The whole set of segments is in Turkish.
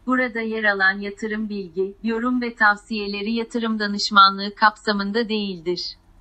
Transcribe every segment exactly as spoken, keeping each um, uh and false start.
Burada yer alan yatırım bilgi, yorum ve tavsiyeleri yatırım danışmanlığı kapsamında değildir.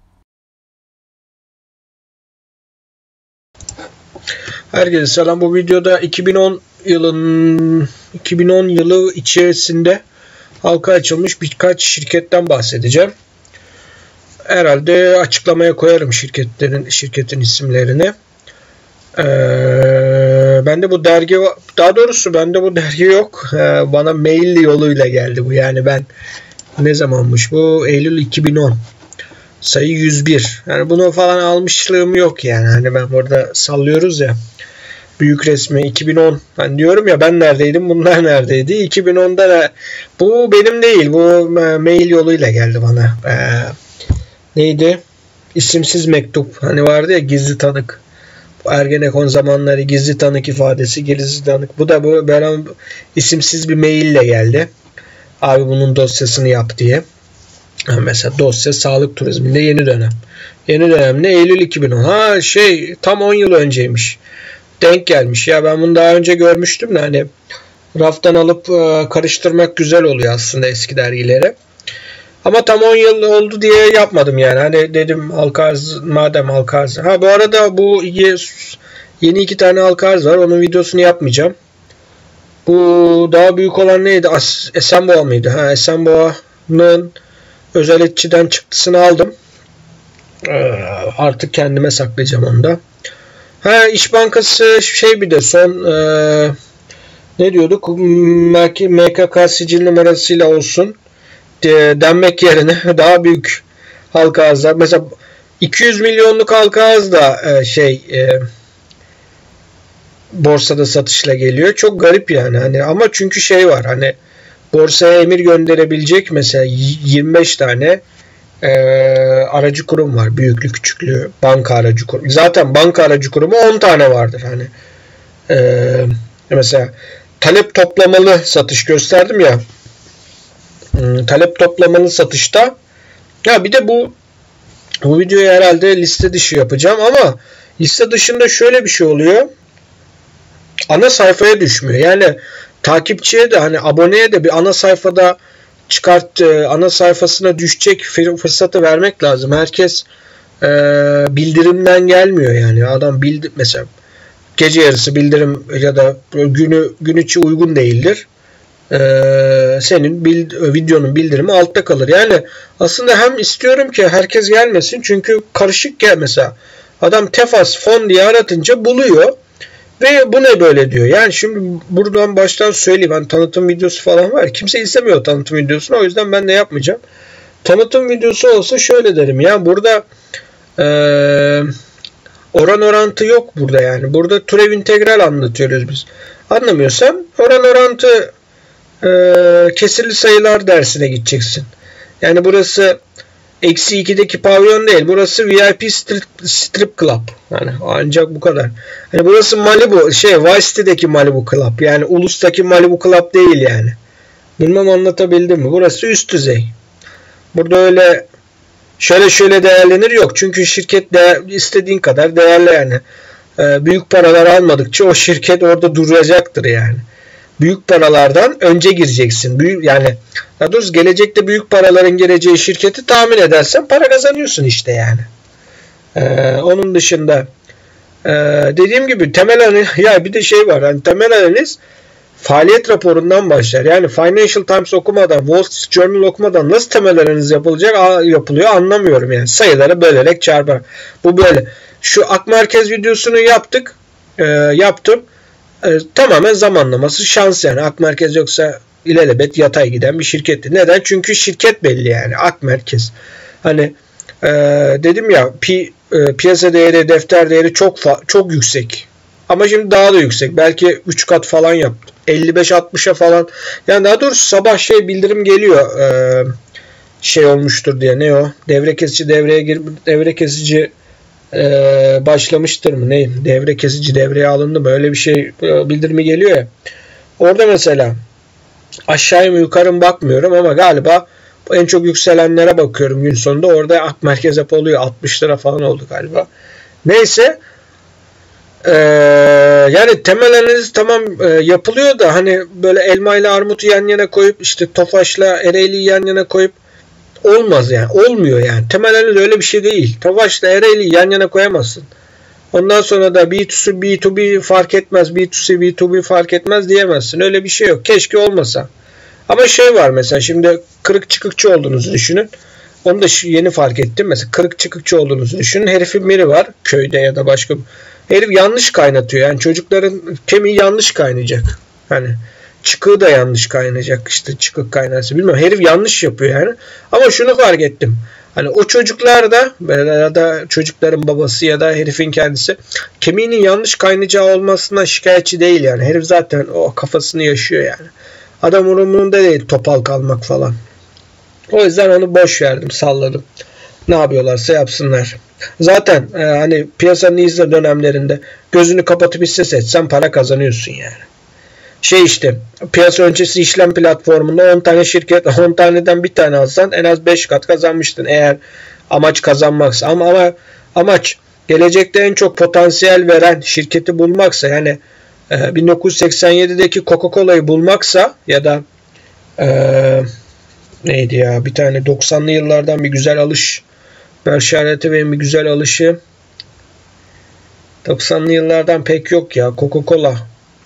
Herkese selam. Bu videoda iki bin on yılın iki bin on yılı içerisinde halka açılmış birkaç şirketten bahsedeceğim. Herhalde açıklamaya koyarım şirketlerin şirketin isimlerini. Ee, bende bu dergi, daha doğrusu bende bu dergi yok. Ee, bana mail yoluyla geldi bu. Yani ben ne zamanmış bu? Eylül iki bin on. Sayı yüz bir. Yani bunu falan almışlığım yok yani. Hani ben burada sallıyoruz ya. Büyük resmi iki bin on. Ben diyorum ya, ben neredeydim, bunlar neredeydi? iki bin onda da bu benim değil. Bu mail yoluyla geldi bana. Ee, neydi? İsimsiz mektup. Hani vardı ya, gizli tanık. Bu Ergenekon zamanları gizli tanık ifadesi, gizli tanık. Bu da bu böyle isimsiz bir maille geldi. Abi bunun dosyasını yap diye. Mesela dosya sağlık turizminde yeni dönem. Yeni dönem ne? Eylül iki bin on. Ha şey, tam on yıl önceymiş. Denk gelmiş. Ya ben bunu daha önce görmüştüm de hani raftan alıp karıştırmak güzel oluyor aslında eski dergileri. Ama tam on yıl oldu diye yapmadım yani. Hani dedim halka arz, madem halka arz. Ha bu arada bu yeni iki tane halka arz var. Onun videosunu yapmayacağım. Bu daha büyük olan neydi? Esenboğa mıydı? Ha, Esenboğa'nın özellikçiden çıktısını aldım. Ee, artık kendime saklayacağım onu da. Ha, İş Bankası şey, bir de son e, ne diyorduk? M K K sicil numarasıyla olsun de, denmek yerine daha büyük halka arzlar. Mesela iki yüz milyonluk halka arz da e, şey e, borsada satışla geliyor. Çok garip yani. Hani ama çünkü şey var, hani borsaya emir gönderebilecek mesela yirmi beş tane e, aracı kurum var. Büyüklü küçüklü banka aracı kurum. Zaten banka aracı kurumu on tane vardır. Hani e, mesela talep toplamalı satış gösterdim ya. E, talep toplamalı satışta ya bir de bu bu videoyu herhalde liste dışı yapacağım ama liste dışında şöyle bir şey oluyor. Ana sayfaya düşmüyor. Yani takipçiye de, hani aboneye de bir ana sayfada çıkart, ana sayfasına düşecek fırsatı vermek lazım. Herkes e, bildirimden gelmiyor yani. Adam bildi mesela gece yarısı bildirim ya da günü gün içi uygun değildir. E, senin bild, videonun bildirimi altta kalır. Yani aslında hem istiyorum ki herkes gelmesin, çünkü karışık gel mesela. Adam Tefas fon diye aratınca buluyor. Ve bu ne böyle diyor. Yani şimdi buradan baştan söyleyeyim. Hani tanıtım videosu falan var. Kimse izlemiyor tanıtım videosunu. O yüzden ben de yapmayacağım. Tanıtım videosu olsa şöyle derim. Ya burada e, oran orantı yok burada yani. Burada türev integral anlatıyoruz biz. Anlamıyorsan oran orantı e, kesirli sayılar dersine gideceksin. Yani burası Eksi ikideki pavyon değil. Burası V I P strip, strip club. Yani ancak bu kadar. Hani burası Malibu, şey Vice City'deki Malibu Club. Yani Ulus'taki Malibu Club değil yani. Bilmem anlatabildim mi? Burası üst düzey. Burada öyle şöyle şöyle değerlenir yok. Çünkü şirket değer, istediğin kadar değerli yani. Ee, büyük paralar almadıkça o şirket orada duracaktır yani. Büyük paralardan önce gireceksin. Büyük, yani daha doğrusu gelecekte büyük paraların geleceği şirketi tahmin edersen para kazanıyorsun işte yani. Ee, onun dışında e, dediğim gibi temel analiz, ya bir de şey var, hani temel analiz faaliyet raporundan başlar. Yani Financial Times okumadan, Wall Street Journal okumadan nasıl temel analiz yapılacak yapılıyor anlamıyorum yani. Sayıları bölerek çarpar. Bu böyle. Şu Ak Merkez videosunu yaptık. E, yaptım. E, tamamen zamanlaması şans yani. Ak Merkez yoksa ilelebet yatay giden bir şirketti. Neden? Çünkü şirket belli yani. Ak Merkez. Hani e, dedim ya pi, e, piyasa değeri, defter değeri çok çok yüksek. Ama şimdi daha da yüksek. Belki üç kat falan yaptı. elli beş altmışa falan. Yani daha doğrusu sabah şey bildirim geliyor. E, şey olmuştur diye. Ne o? Devre kesici devreye gir devre kesici Ee, başlamıştır mı? Ne? Devre kesici devreye alındı mı? Öyle bir şey bildirimi geliyor ya. Orada mesela aşağıya mı yukarı mı bakmıyorum ama galiba en çok yükselenlere bakıyorum gün sonunda. Orada Ak Merkez hep oluyor. altmış lira falan oldu galiba. Neyse Ee, yani temel analiz tamam e, yapılıyor da hani böyle elma ile armutu yan yana koyup işte Tofaş'la Ereğli'yi yan yana koyup olmaz yani. Olmuyor yani. Temel analiz öyle bir şey değil. Tofaş'la Ereğli'yi yan yana koyamazsın. Ondan sonra da B iki C, B iki B fark etmez, B iki C, B iki B fark etmez diyemezsin. Öyle bir şey yok. Keşke olmasa. Ama şey var mesela şimdi kırık çıkıkçı olduğunuzu düşünün. Onu da yeni fark ettim. Mesela kırık çıkıkçı olduğunuzu düşünün. Herifin biri var köyde ya da başka. Herif yanlış kaynatıyor. Yani çocukların kemiği yanlış kaynayacak. Hani çıkığı da yanlış kaynayacak. İşte çıkık kaynarsa bilmiyorum. Herif yanlış yapıyor yani. Ama şunu fark ettim. Hani o çocuklar da ya da çocukların babası ya da herifin kendisi kemiğinin yanlış kaynayacağı olmasından şikayetçi değil yani. Herif zaten o kafasını yaşıyor yani. Adam umurunda değil topal kalmak falan. O yüzden onu boş verdim, salladım. Ne yapıyorlarsa yapsınlar. Zaten e, hani piyasanın izle dönemlerinde gözünü kapatıp hisse seçsen para kazanıyorsun yani. Şey işte piyasa öncesi işlem platformunda on tane şirket, on taneden bir tane alsan en az beş kat kazanmıştın eğer amaç kazanmaksa. Ama, ama amaç gelecekte en çok potansiyel veren şirketi bulmaksa yani e, bin dokuz yüz seksen yedideki Coca-Cola'yı bulmaksa ya da e, neydi ya bir tane doksanlı yıllardan bir güzel alış Berkshire Hathaway'in bir güzel alışı doksanlı yıllardan pek yok ya Coca-Cola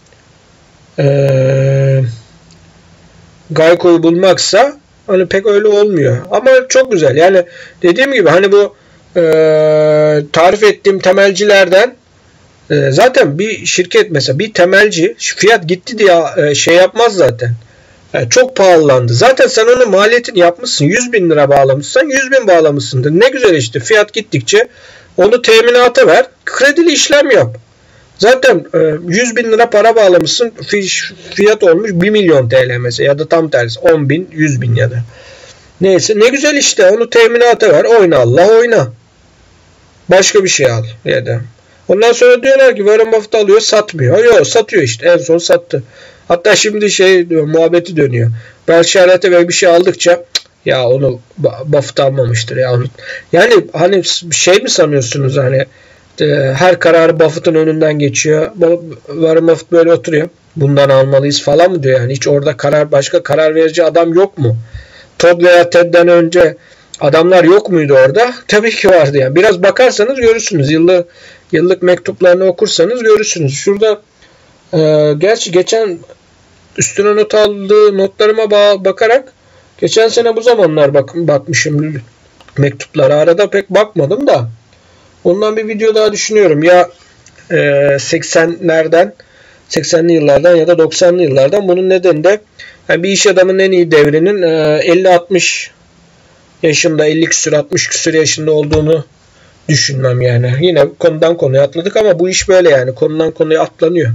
Ee, Geico'yu bulmaksa hani pek öyle olmuyor. Ama çok güzel. Yani dediğim gibi hani bu e, tarif ettiğim temelcilerden e, zaten bir şirket mesela bir temelci fiyat gitti diye e, şey yapmaz zaten. Yani çok pahalandı. Zaten sen onun maliyetini yapmışsın. yüz bin lira bağlamışsan yüz bin bağlamışsındır. Ne güzel işte fiyat gittikçe onu teminata ver. Kredili işlem yap. Zaten yüz bin lira para bağlamışsın. Fiyat olmuş bir milyon T L mesela ya da tam tersi on bin, yüz bin ya da. Neyse ne güzel işte onu teminata ver. Oyna Allah oyna. Başka bir şey al ya da. Ondan sonra diyorlar ki Warren Buffett alıyor satmıyor. Yok satıyor işte en son sattı. Hatta şimdi şey diyor, muhabbeti dönüyor. Berkshire Hathaway bir şey aldıkça ya onu Buffett almamıştır ya. Yani hani şey mi sanıyorsunuz hani her kararı Buffett'ın önünden geçiyor. Warren Buffett böyle oturuyor. Bundan almalıyız falan mı diyor yani. Hiç orada karar başka karar verici adam yok mu? Todd veya Ted'den önce adamlar yok muydu orada? Tabii ki vardı yani. Biraz bakarsanız görürsünüz. Yıllık yıllık mektuplarını okursanız görürsünüz. Şurada e, gerçi geçen üstüne not aldığı notlarıma bakarak geçen sene bu zamanlar bak, bakmışım mektuplara. Arada pek bakmadım da ondan bir video daha düşünüyorum. Ya e, seksenlerden seksenli yıllardan ya da doksanlı yıllardan bunun nedeni de yani bir iş adamının en iyi devrinin e, elli altmış yaşında elli küsür altmış küsür yaşında olduğunu düşünmem yani. Yine konudan konuya atladık ama bu iş böyle yani. Konudan konuya atlanıyor.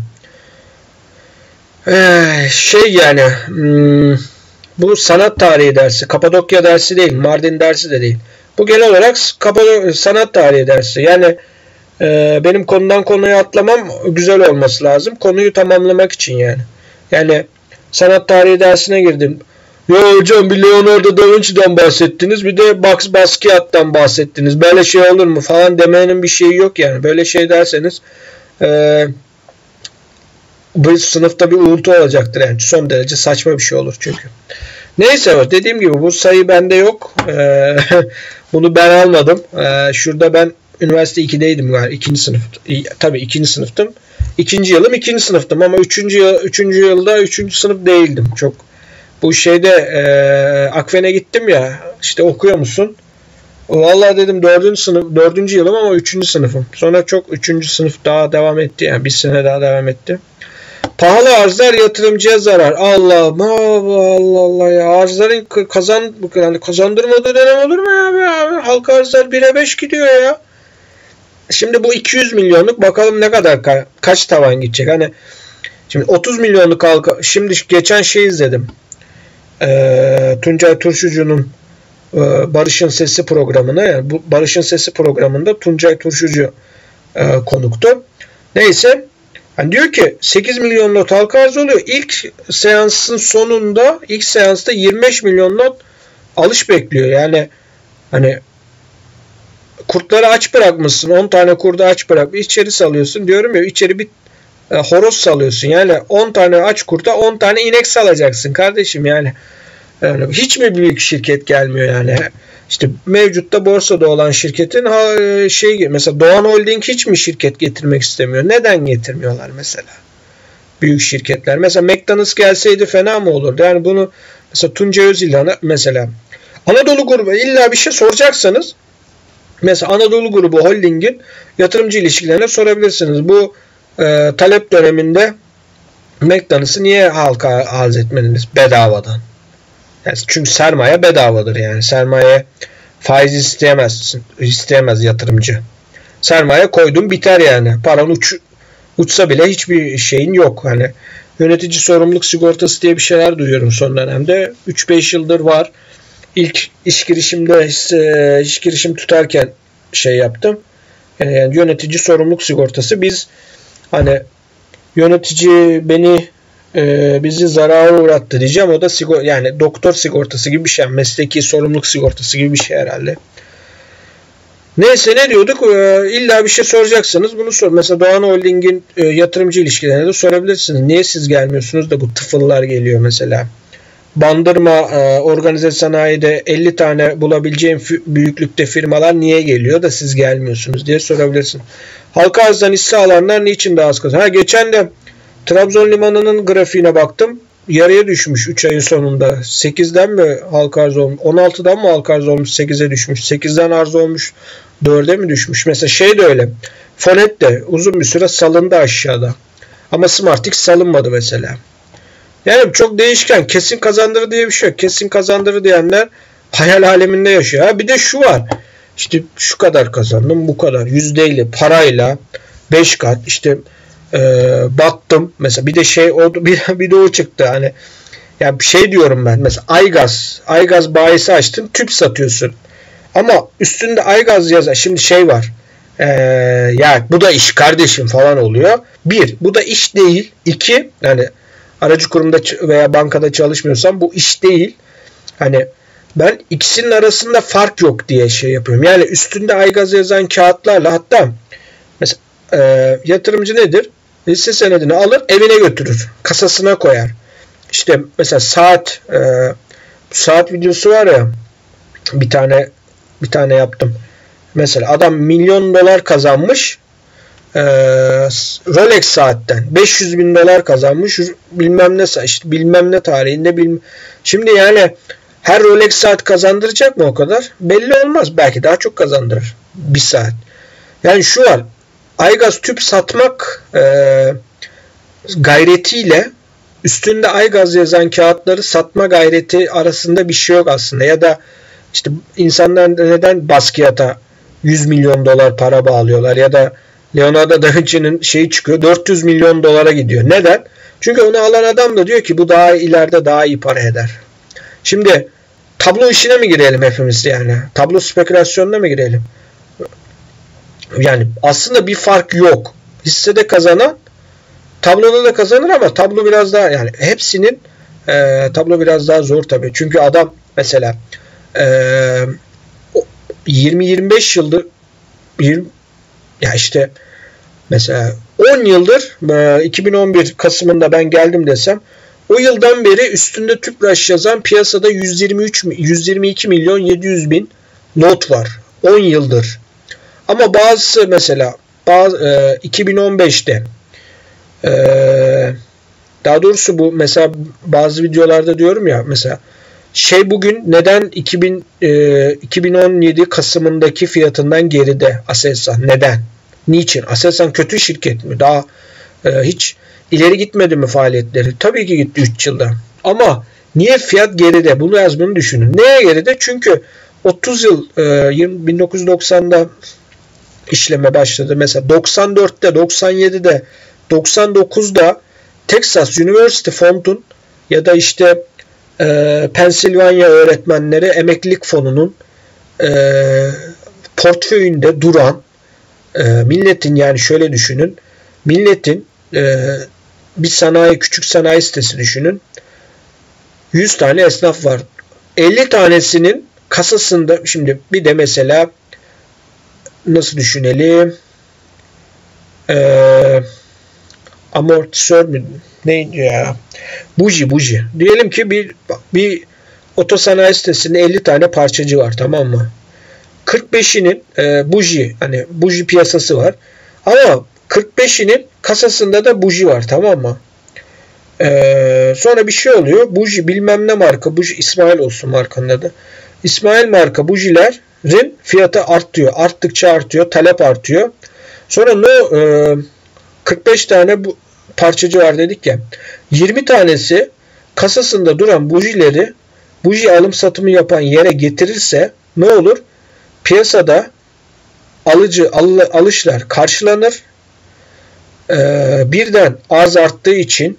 Ee, şey yani hmm, bu sanat tarihi dersi. Kapadokya dersi değil. Mardin dersi de değil. Bu genel olarak Kapadokya sanat tarihi dersi. Yani e, benim konudan konuya atlamam güzel olması lazım. Konuyu tamamlamak için yani. Yani sanat tarihi dersine girdim. Ya hocam bir Leonardo da Vinci'den bahsettiniz. Bir de Max Basquiat'tan bahsettiniz. Böyle şey olur mu falan demenin bir şeyi yok yani. Böyle şey derseniz e, bu sınıfta bir uğultu olacaktır yani. Son derece saçma bir şey olur çünkü. Neyse dediğim gibi bu sayı bende yok. E, bunu ben almadım. E, şurada ben üniversite ikideydim galiba. İkinci sınıf. Tabii ikinci sınıftım. İkinci yılım ikinci sınıftım ama üçüncü, yıl, üçüncü yılda üçüncü sınıf değildim. Çok bu şeyde e, Akfen'e gittim ya işte okuyor musun? Vallahi dedim dördüncü sınıf dördüncü yılım ama üçüncü sınıfım. Sonra çok üçüncü sınıf daha devam etti yani bir sene daha devam etti. Pahalı arzlar yatırımcıya zarar. Allah Allah Allah Allah ya arzların kazan yani kazandırmadığı dönem olur mu ya be abi? Halka arzlar bire beş gidiyor ya. Şimdi bu iki yüz milyonluk bakalım ne kadar ka- kaç tavan gidecek. Hani şimdi otuz milyonluk halka şimdi geçen şey izledim. Ee, Tuncay Turşucu'nun e, Barış'ın Sesi programına yani bu Barış'ın Sesi programında Tuncay Turşucu e, konuktu. Neyse yani diyor ki sekiz milyon lot halka arz oluyor. İlk seansın sonunda ilk seansta yirmi beş milyon lot alış bekliyor. Yani hani kurtları aç bırakmışsın. on tane kurdu aç bırak. İçeri salıyorsun. Diyorum ya, içeri bir e, horoz salıyorsun. Yani on tane aç kurta on tane inek salacaksın kardeşim yani. Yani hiç mi büyük şirket gelmiyor yani? İşte mevcutta borsada olan şirketin ha, şey mesela Doğan Holding hiç mi şirket getirmek istemiyor? Neden getirmiyorlar mesela? Büyük şirketler. Mesela McDonald's gelseydi fena mı olurdu? Yani bunu mesela Tuncay Özilhan'a mesela Anadolu grubu illa bir şey soracaksanız mesela Anadolu grubu holdingin yatırımcı ilişkilerine sorabilirsiniz. Bu e, talep döneminde McDonald's'ı niye halka arz etmediniz bedavadan? Yani çünkü sermaye bedavadır yani. Sermaye faiz isteyemezsin. isteyemez yatırımcı. Sermaye koydun biter yani. Paran uç, uçsa bile hiçbir şeyin yok. Hani yönetici sorumluluk sigortası diye bir şeyler duyuyorum son dönemde. üç beş yıldır var. İlk iş girişimde iş girişim tutarken şey yaptım. Yani yönetici sorumluluk sigortası. Biz hani yönetici beni e, bizi zarara uğrattı diyeceğim. O da sigor yani doktor sigortası gibi bir şey. Mesleki sorumluluk sigortası gibi bir şey herhalde. Neyse ne diyorduk? Ee, illa bir şey soracaksanız bunu sor. Mesela Doğan Holding'in e, yatırımcı ilişkilerine de sorabilirsiniz. Niye siz gelmiyorsunuz da bu tıfıllar geliyor mesela? Bandırma e, organize sanayide elli tane bulabileceğim büyüklükte firmalar niye geliyor da siz gelmiyorsunuz diye sorabilirsin. Halka arzdan hisse alanlar niçin daha az kazanıyor? Ha, geçen de Trabzon Limanı'nın grafiğine baktım. Yarıya düşmüş üç ayın sonunda. sekizden mi halka arz olmuş? on altıdan mı halka arz olmuş? sekize düşmüş. sekizden arz olmuş. dörde mi düşmüş? Mesela şey de öyle. Fonet de uzun bir süre salındı aşağıda. Ama Smartix salınmadı mesela. Yani çok değişken. Kesin kazandırır diye bir şey yok. Kesin kazandırır diyenler hayal aleminde yaşıyor. Ha, bir de şu var. İşte şu kadar kazandım, bu kadar. Yüzdeyle, parayla beş kat işte e, battım. Mesela bir de şey o bir, bir de o çıktı. Hani ya bir şey diyorum ben. Mesela Aygaz. Aygaz bayisi açtın. Tüp satıyorsun. Ama üstünde Aygaz yazar. Şimdi şey var. Ee, ya bu da iş kardeşim falan oluyor. Bir, bu da iş değil. İki, yani aracı kurumda veya bankada çalışmıyorsam bu iş değil. Hani ben ikisinin arasında fark yok diye şey yapıyorum. Yani üstünde Aygaz yazan kağıtlarla hatta mesela e, yatırımcı nedir? Hisse senedini alır evine götürür. Kasasına koyar. İşte mesela saat e, saat videosu var ya bir tane bir tane yaptım. Mesela adam milyon dolar kazanmış e, Rolex saatten beş yüz bin dolar kazanmış bilmem ne işte bilmem ne tarihinde bilmem. Şimdi yani her Rolex saat kazandıracak mı o kadar? Belli olmaz. Belki daha çok kazandırır. Bir saat. Yani şu var. Aygaz tüp satmak e, gayretiyle üstünde Aygaz yazan kağıtları satma gayreti arasında bir şey yok aslında. Ya da işte insanlar neden Basquiat'a yüz milyon dolar para bağlıyorlar ya da Leonardo da Vinci'nin şeyi çıkıyor dört yüz milyon dolara gidiyor. Neden? Çünkü onu alan adam da diyor ki bu daha ileride daha iyi para eder. Şimdi tablo işine mi girelim hepimiz yani? Tablo spekülasyonuna mı girelim? Yani aslında bir fark yok. Hissede kazanan tabloda da kazanır ama tablo biraz daha yani hepsinin e, tablo biraz daha zor tabii. Çünkü adam mesela e, yirmi yirmi beş yıldır yirmi, ya işte mesela on yıldır e, iki bin on bir Kasım'ında ben geldim desem o yıldan beri üstünde Tüpraş yazan piyasada yüz yirmi üç yüz yirmi iki milyon yedi yüz bin lot var. on yıldır. Ama bazısı mesela bazı, e, iki bin on beşte e, daha doğrusu bu mesela bazı videolarda diyorum ya mesela şey bugün neden iki bin, e, iki bin on yedi Kasım'ındaki fiyatından geride Aselsan? Neden? Niçin? Aselsan kötü şirket mi? Daha e, hiç ileri gitmedi mi faaliyetleri? Tabii ki gitti üç yılda. Ama niye fiyat geride? Bunu yazmanı düşünün. Neye geride? Çünkü otuz yıl e, bin dokuz yüz doksanda işleme başladı. Mesela doksan dörtte, doksan yedide, doksan dokuzda Texas University Fond'un ya da işte e, Pensilvanya öğretmenleri emeklilik fonunun e, portföyünde duran e, milletin yani şöyle düşünün milletin e, bir sanayi küçük sanayi sitesi düşünün yüz tane esnaf var. elli tanesinin kasasında şimdi bir de mesela nasıl düşünelim? Ee, amortisör mü? Neydi ya? Buji, buji. Diyelim ki bir bir otosanayi sitesinde elli tane parçacı var, tamam mı? kırk beşinin e, buji, hani buji piyasası var. Ama kırk beşinin kasasında da buji var, tamam mı? Ee, sonra bir şey oluyor. Buji bilmem ne marka, buji İsmail olsun markanın adı. İsmail marka bujilerin fiyatı artıyor. Arttıkça artıyor. Talep artıyor. Sonra ne? E, kırk beş tane bu parçacı var dedik ya. yirmi tanesi kasasında duran bujileri buji alım satımı yapan yere getirirse ne olur? Piyasada alıcı al, alışlar karşılanır. Ee, birden arz arttığı için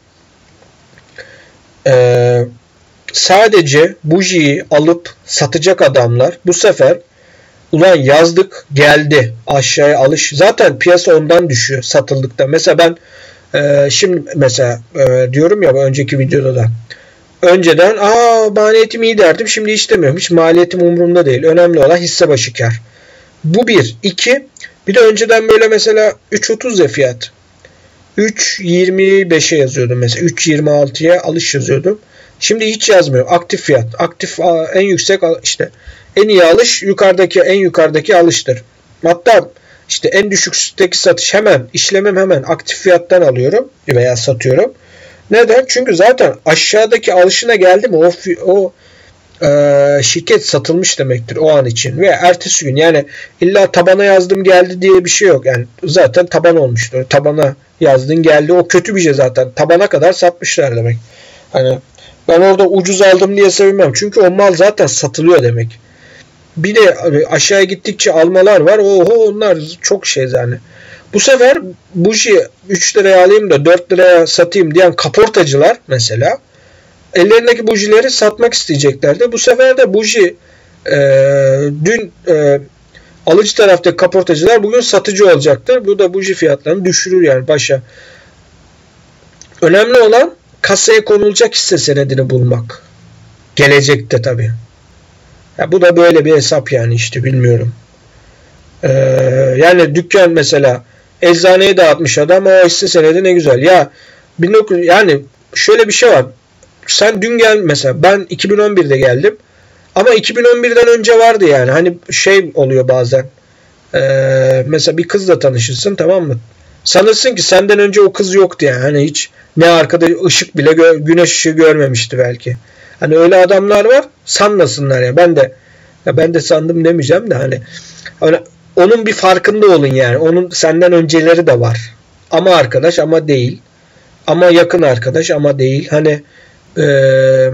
e, sadece bujiyi alıp satacak adamlar bu sefer ulan yazdık geldi aşağıya alış. Zaten piyasa ondan düşüyor satıldıkta. Mesela ben e, şimdi mesela e, diyorum ya önceki videoda da önceden aa maliyetim iyi derdim, şimdi istemiyorum. Hiç maliyetim umurumda değil. Önemli olan hisse başı kar. Bu bir. İki. Bir de önceden böyle mesela üç otuz ya fiyat. üç yirmi beşe yazıyordum mesela. üç yirmi altıya alış yazıyordum. Şimdi hiç yazmıyor. Aktif fiyat. Aktif en yüksek işte en iyi alış yukarıdaki en yukarıdaki alıştır. Hatta işte en düşükteki satış hemen işlemim hemen aktif fiyattan alıyorum veya satıyorum. Neden? Çünkü zaten aşağıdaki alışına geldi mi o o e, şirket satılmış demektir o an için ve ertesi gün, yani illa tabana yazdım geldi diye bir şey yok. Yani zaten taban olmuştur. Tabana yazdın geldi, o kötü bir şey zaten. Tabana kadar satmışlar demek. Hani ben orada ucuz aldım diye sevinmem. Çünkü o mal zaten satılıyor demek. Bir de aşağıya gittikçe almalar var. Oho, onlar çok şey yani. Bu sefer buji üç liraya alayım da dört liraya satayım diyen kaportacılar mesela ellerindeki bujileri satmak isteyeceklerdi. Bu sefer de buji e, dün e, alıcı taraftaki kaportacılar bugün satıcı olacaktır. Bu da buji fiyatlarını düşürür yani başa. Önemli olan kasaya konulacak hisse senedini bulmak. Gelecekte tabii. Ya bu da böyle bir hesap yani işte bilmiyorum. Ee, yani dükkan mesela eczaneye dağıtmış adam, o hisse senedi ne güzel. Ya bin dokuz yüz, yani şöyle bir şey var. Sen dün gel mesela, ben iki bin on birde geldim. Ama iki bin on birden önce vardı yani. Hani şey oluyor bazen. Ee, mesela bir kızla tanışırsın, tamam mı? Sanırsın ki senden önce o kız yoktu yani. Hani hiç ne arkada ışık bile güneş ışığı görmemişti belki. Hani öyle adamlar var. Sanmasınlar ya. Ben de ya ben de sandım demeyeceğim de hani, hani onun bir farkında olun yani. Onun senden önceleri de var. Ama arkadaş ama değil. Ama yakın arkadaş ama değil. Hani ee,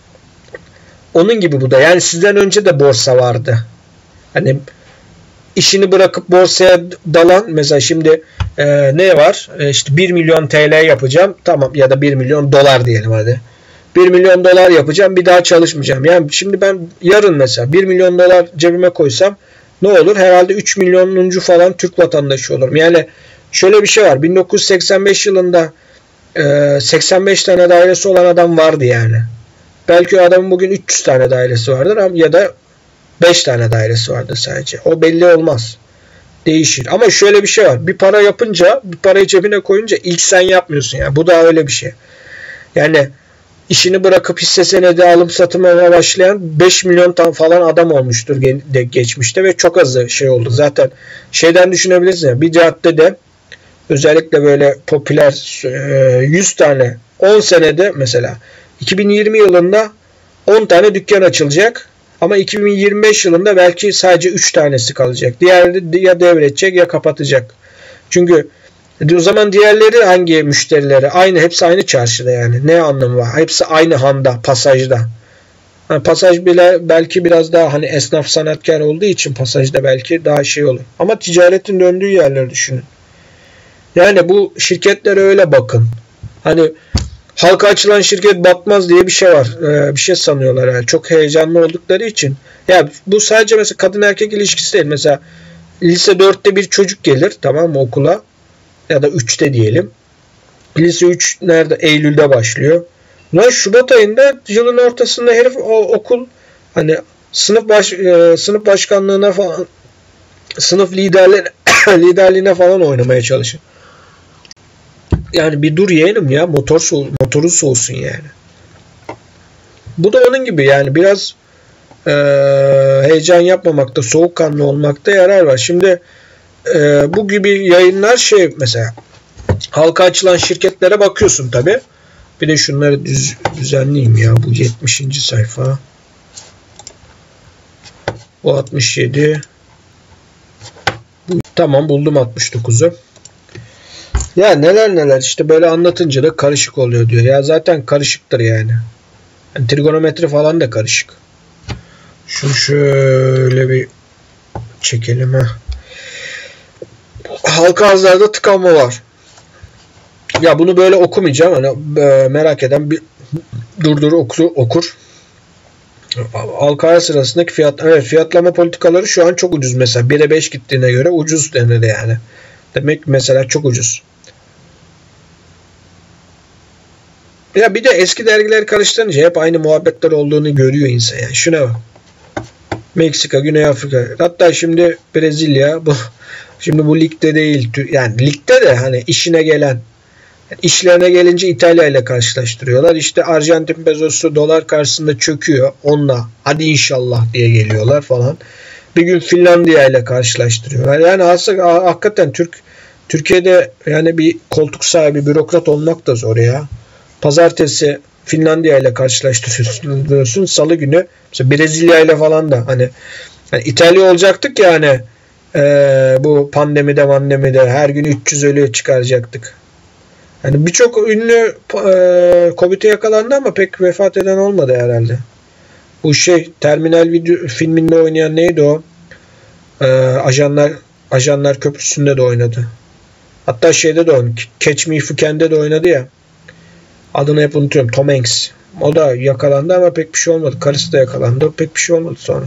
onun gibi bu da. Yani sizden önce de borsa vardı. Hani işini bırakıp borsaya dalan mesela şimdi e, ne var? E, işte bir milyon T L yapacağım. Tamam, ya da bir milyon dolar diyelim hadi. bir milyon dolar yapacağım, bir daha çalışmayacağım. Yani şimdi ben yarın mesela bir milyon dolar cebime koysam ne olur? Herhalde üç milyonuncu falan Türk vatandaşı olurum. Yani şöyle bir şey var. bin dokuz yüz seksen beş yılında e, seksen beş tane dairesi olan adam vardı yani. Belki o adamın bugün üç yüz tane dairesi vardır ya da beş tane dairesi vardır sadece. O belli olmaz. Değişir. Ama şöyle bir şey var. Bir para yapınca, bir parayı cebine koyunca ilk sen yapmıyorsun yani. Bu da öyle bir şey. Yani işini bırakıp hisse senedi alım satımına başlayan beş milyon tane falan adam olmuştur geçmişte ve çok azı şey oldu. Zaten şeyden düşünebilirsiniz ya, bir caddede özellikle böyle popüler yüz tane on senede mesela iki bin yirmi yılında on tane dükkan açılacak ama iki bin yirmi beş yılında belki sadece üç tanesi kalacak. Diğerleri ya devredecek ya kapatacak. Çünkü o zaman diğerleri hangi müşterileri? Aynı, hepsi aynı çarşıda yani. Ne anlamı var? Hepsi aynı handa, pasajda. Yani pasaj bile belki biraz daha hani esnaf sanatkar olduğu için pasajda belki daha şey olur. Ama ticaretin döndüğü yerleri düşünün. Yani bu şirketlere öyle bakın. Hani halka açılan şirket batmaz diye bir şey var. Ee, bir şey sanıyorlar yani. Çok heyecanlı oldukları için. Ya bu sadece mesela kadın erkek ilişkisi değil. Mesela lise dörtte bir çocuk gelir, tamam mı, okula. Ya da üçte diyelim. Lise üç nerede? Eylül'de başlıyor. Lan Şubat ayında yılın ortasında herif o okul hani sınıf baş, e, sınıf başkanlığına falan sınıf liderleri liderliğine falan oynamaya çalışın. Yani bir dur yeğenim ya, motor so motoru soğusun yani. Bu da onun gibi yani, biraz e, heyecan yapmamakta, soğukkanlı olmakta yarar var. Şimdi e, bu gibi yayınlar şey, mesela halka açılan şirketlere bakıyorsun tabi. Bir de şunları düz, düzenleyeyim ya, bu yetmişinci sayfa. Bu altmış yedi. Bu, tamam, buldum altmış dokuzu. Ya neler neler işte, böyle anlatınca da karışık oluyor diyor. Ya zaten karışıktır yani. Yani trigonometri falan da karışık. Şunu şöyle bir çekelim ha. Halka arzlarda tıkanma var. Ya bunu böyle okumayacağım. Hani e, merak eden bir durdur okur. okur. Halka arz sırasındaki fiyat, evet, fiyatlama politikaları şu an çok ucuz mesela. bire beş gittiğine göre ucuz denir yani. Demek mesela çok ucuz. Ya bir de eski dergileri karıştırınca hep aynı muhabbetler olduğunu görüyor insan yani. Şuna bak. Meksika, Güney Afrika. Hatta şimdi Brezilya, bu şimdi bu ligde değil. Yani ligde de hani işine gelen, işlerine gelince İtalya ile karşılaştırıyorlar. İşte Arjantin pesosu dolar karşısında çöküyor. Onunla hadi inşallah diye geliyorlar falan. Bir gün Finlandiya ile karşılaştırıyorlar. Yani aslında hakikaten Türk Türkiye'de yani bir koltuk sahibi, bürokrat olmak da zor ya. Pazartesi Finlandiya ile karşılaştırıyorsun. Salı günü mesela Brezilya ile falan da hani, yani İtalya olacaktık ya hani, e, bu pandemide pandemide her gün üç yüz ölü çıkaracaktık. Yani birçok ünlü e, Covid'e yakalandı ama pek vefat eden olmadı herhalde. Bu şey Terminal video filminde oynayan neydi o? E, ajanlar ajanlar Köprüsü'nde de oynadı. Hatta şeyde de oynadı. Catch Me If You Can'de de oynadı ya. Adını hep unutuyorum. Tom Hanks. O da yakalandı ama pek bir şey olmadı. Karısı da yakalandı. Pek bir şey olmadı sonra.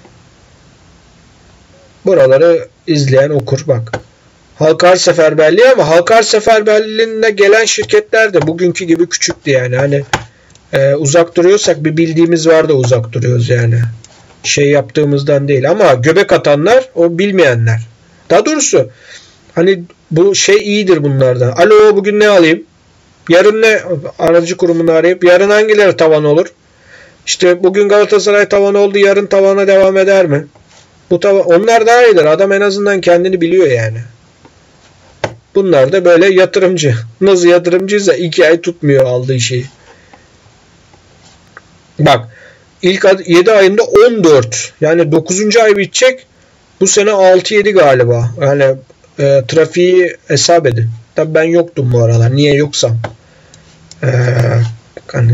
Buraları izleyen okur bak. Halka arz seferberliği, ama halka arz seferberliğine gelen şirketler de bugünkü gibi küçüktü yani. Hani e, uzak duruyorsak bir bildiğimiz var da uzak duruyoruz yani. Şey yaptığımızdan değil. Ama göbek atanlar o bilmeyenler. Daha doğrusu hani bu şey iyidir bunlardan. Alo, bugün ne alayım? Yarın ne, aracı kurumunu arayıp yarın hangileri tavan olur? İşte bugün Galatasaray tavan oldu, yarın tavana devam eder mi? Bu tavan, onlar daha iyidir. Adam en azından kendini biliyor yani. Bunlar da böyle yatırımcı. Nasıl yatırımcıysa iki ay tutmuyor aldığı şeyi. Bak, ilk yedi ayında on dört. Yani dokuzuncu ay bitecek. Bu sene altı yedi galiba. Yani e, trafiği hesap edin. Tabii ben yoktum bu aralar. Niye yoksam? Ee, hani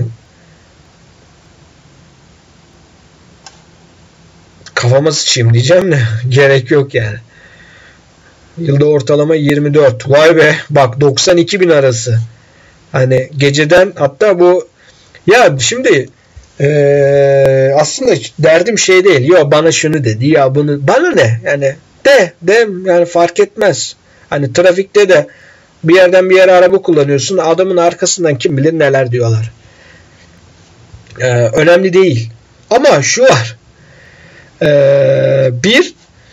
kafama sıçayım diyeceğim de gerek yok yani. Yılda ortalama yirmi dört. Vay be, bak doksan iki bin arası. Hani geceden, hatta bu ya şimdi ee, aslında derdim şey değil. Ya bana şunu dedi, ya bunu, bana ne yani, de de yani fark etmez. Hani trafikte de bir yerden bir yere araba kullanıyorsun. Adamın arkasından kim bilir neler diyorlar. Ee, önemli değil. Ama şu var. Ee, bir,